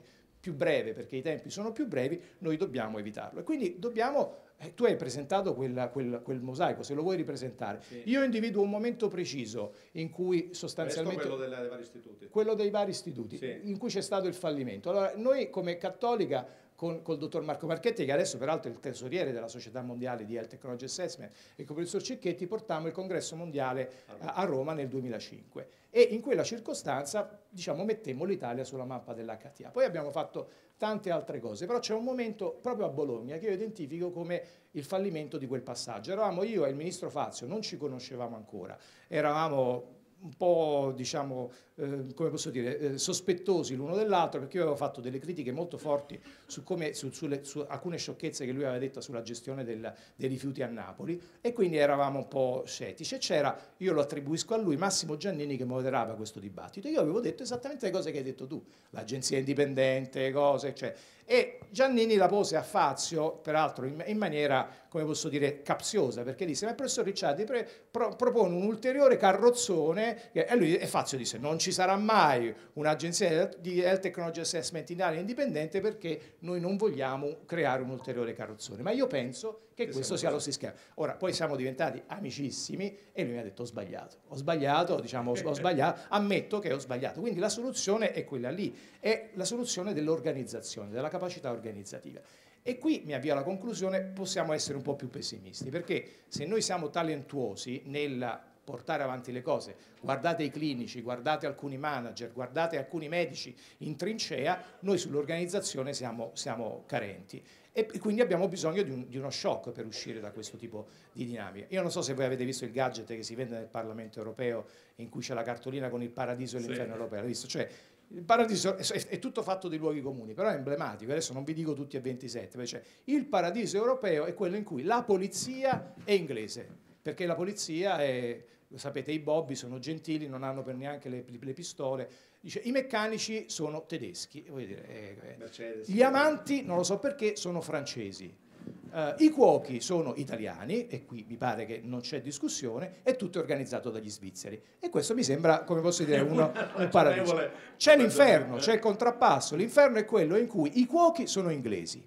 più breve, perché i tempi sono più brevi, noi dobbiamo evitarlo. E quindi dobbiamo, eh, tu hai presentato quella, quel, quel mosaico, se lo vuoi ripresentare. Sì. Io individuo un momento preciso in cui sostanzialmente... Questo quello dei vari istituti. Quello dei vari istituti, sì. In cui c'è stato il fallimento. Allora, noi come Cattolica, con col dottor Marco Marchetti, che adesso peraltro è il tesoriere della Società Mondiale di Health Technology Assessment, e con il professor Cicchetti portammo il congresso mondiale a, a Roma nel duemilacinque. E in quella circostanza, diciamo, mettemmo l'Italia sulla mappa dell'H T A. Poi abbiamo fatto tante altre cose, però c'è un momento proprio a Bologna che io identifico come il fallimento di quel passaggio. Eravamo io e il ministro Fazio, non ci conoscevamo ancora, eravamo un po', diciamo, eh, come posso dire, eh, sospettosi l'uno dell'altro, perché io avevo fatto delle critiche molto forti su, come, su, sulle, su alcune sciocchezze che lui aveva detto sulla gestione del, dei rifiuti a Napoli, e quindi eravamo un po' scettici. E c'era, io lo attribuisco a lui, Massimo Giannini, che moderava questo dibattito. Io avevo detto esattamente le cose che hai detto tu, l'agenzia indipendente, cose, cioè. E Giannini la pose a Fazio, peraltro in, in maniera, come posso dire, capziosa, perché disse: ma il professor Ricciardi pre, pro, propone un ulteriore carrozzone, e, lui, e Fazio disse: non ci sarà mai un'agenzia di Health Technology Assessment in Italia indipendente, perché noi non vogliamo creare un ulteriore carrozzone. Ma io penso che che questo sia lo stesso schema. Ora, poi siamo diventati amicissimi e lui mi ha detto: ho sbagliato, ho sbagliato, diciamo, ho sbagliato, ammetto che ho sbagliato. Quindi la soluzione è quella lì, è la soluzione dell'organizzazione, della capacità organizzativa. E qui mi avvio alla conclusione, possiamo essere un po' più pessimisti, perché se noi siamo talentuosi nel portare avanti le cose, guardate i clinici, guardate alcuni manager, guardate alcuni medici in trincea, noi sull'organizzazione siamo, siamo carenti. E quindi abbiamo bisogno di, un, di uno shock per uscire da questo tipo di dinamica. Io non so se voi avete visto il gadget che si vende nel Parlamento europeo, in cui c'è la cartolina con il paradiso e l'inferno, sì, europeo, l'avete visto? Cioè, il paradiso è, è tutto fatto di luoghi comuni, però è emblematico. Adesso non vi dico tutti e ventisette, cioè, il paradiso europeo è quello in cui la polizia è inglese, perché la polizia è, lo sapete, i bobby sono gentili, non hanno per neanche le, le pistole. Dice, i meccanici sono tedeschi, voglio dire, eh, Mercedes, gli amanti, non lo so perché, sono francesi, uh, i cuochi sono italiani, e qui mi pare che non c'è discussione, è tutto organizzato dagli svizzeri. E questo mi sembra, come posso dire, uno, un paradiso. C'è l'inferno, c'è il contrappasso. L'inferno è quello in cui i cuochi sono inglesi,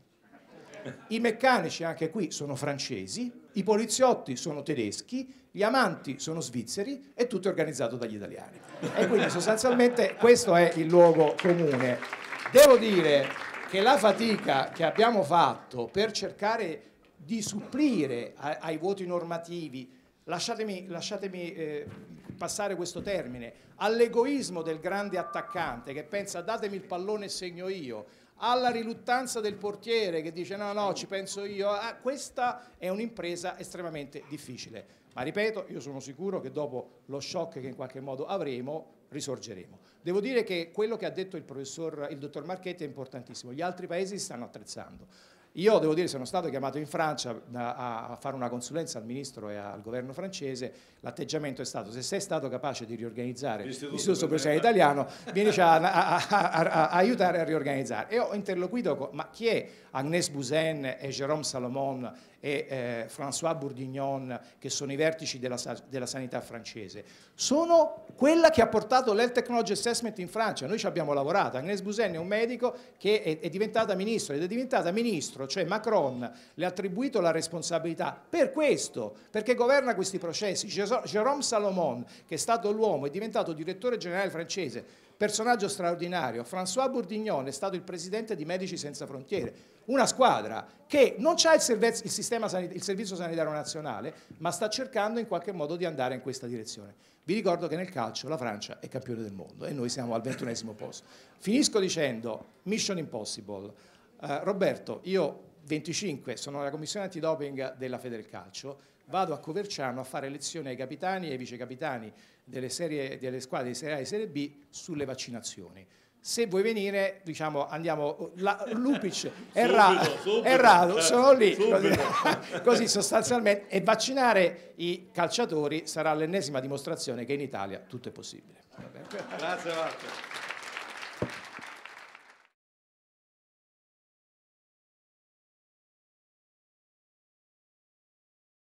i meccanici anche qui sono francesi, i poliziotti sono tedeschi, gli amanti sono svizzeri, e tutto è organizzato dagli italiani. E quindi sostanzialmente questo è il luogo comune. Devo dire che la fatica che abbiamo fatto per cercare di supplire ai, ai vuoti normativi, lasciatemi, lasciatemi eh, passare questo termine, all'egoismo del grande attaccante che pensa datemi il pallone e segno io, alla riluttanza del portiere che dice no no ci penso io, ah, questa è un'impresa estremamente difficile, ma ripeto, io sono sicuro che dopo lo shock che in qualche modo avremo risorgeremo. Devo dire che quello che ha detto il professor, il dottor Marchetti è importantissimo, gli altri paesi si stanno attrezzando. Io devo dire, sono stato chiamato in Francia a, a fare una consulenza al ministro e al governo francese, l'atteggiamento è stato: se sei stato capace di riorganizzare l'Istituto Superiore Italiano, vienici a, a, a, a, a aiutare a riorganizzare. E ho interloquito con, ma chi è Agnès Buzyn e Jérôme Salomon e eh, François Bourguignon, che sono i vertici della, della sanità francese? Sono quella che ha portato l'Health Technology Assessment in Francia. Noi ci abbiamo lavorato. Agnès Buzyn è un medico che è, è diventata ministro, ed è diventata ministro, cioè Macron le ha attribuito la responsabilità per questo, perché governa questi processi. Jérôme Salomon, che è stato l'uomo, è diventato direttore generale francese, personaggio straordinario. François Bourguignon è stato il presidente di Medici Senza Frontiere, una squadra che non ha il, il, sistema il servizio sanitario nazionale, ma sta cercando in qualche modo di andare in questa direzione. Vi ricordo che nel calcio la Francia è campione del mondo e noi siamo al ventunesimo posto. Finisco dicendo Mission Impossible. Uh, Roberto, io venticinque sono nella commissione antidoping della Federcalcio, vado a Coverciano a fare lezioni ai capitani e ai vicecapitani delle, serie, delle squadre di Serie A e Serie B sulle vaccinazioni. Se vuoi venire, diciamo, andiamo, la, Lupic è rado, sono lì, così, così sostanzialmente, e vaccinare i calciatori sarà l'ennesima dimostrazione che in Italia tutto è possibile. Grazie Marco.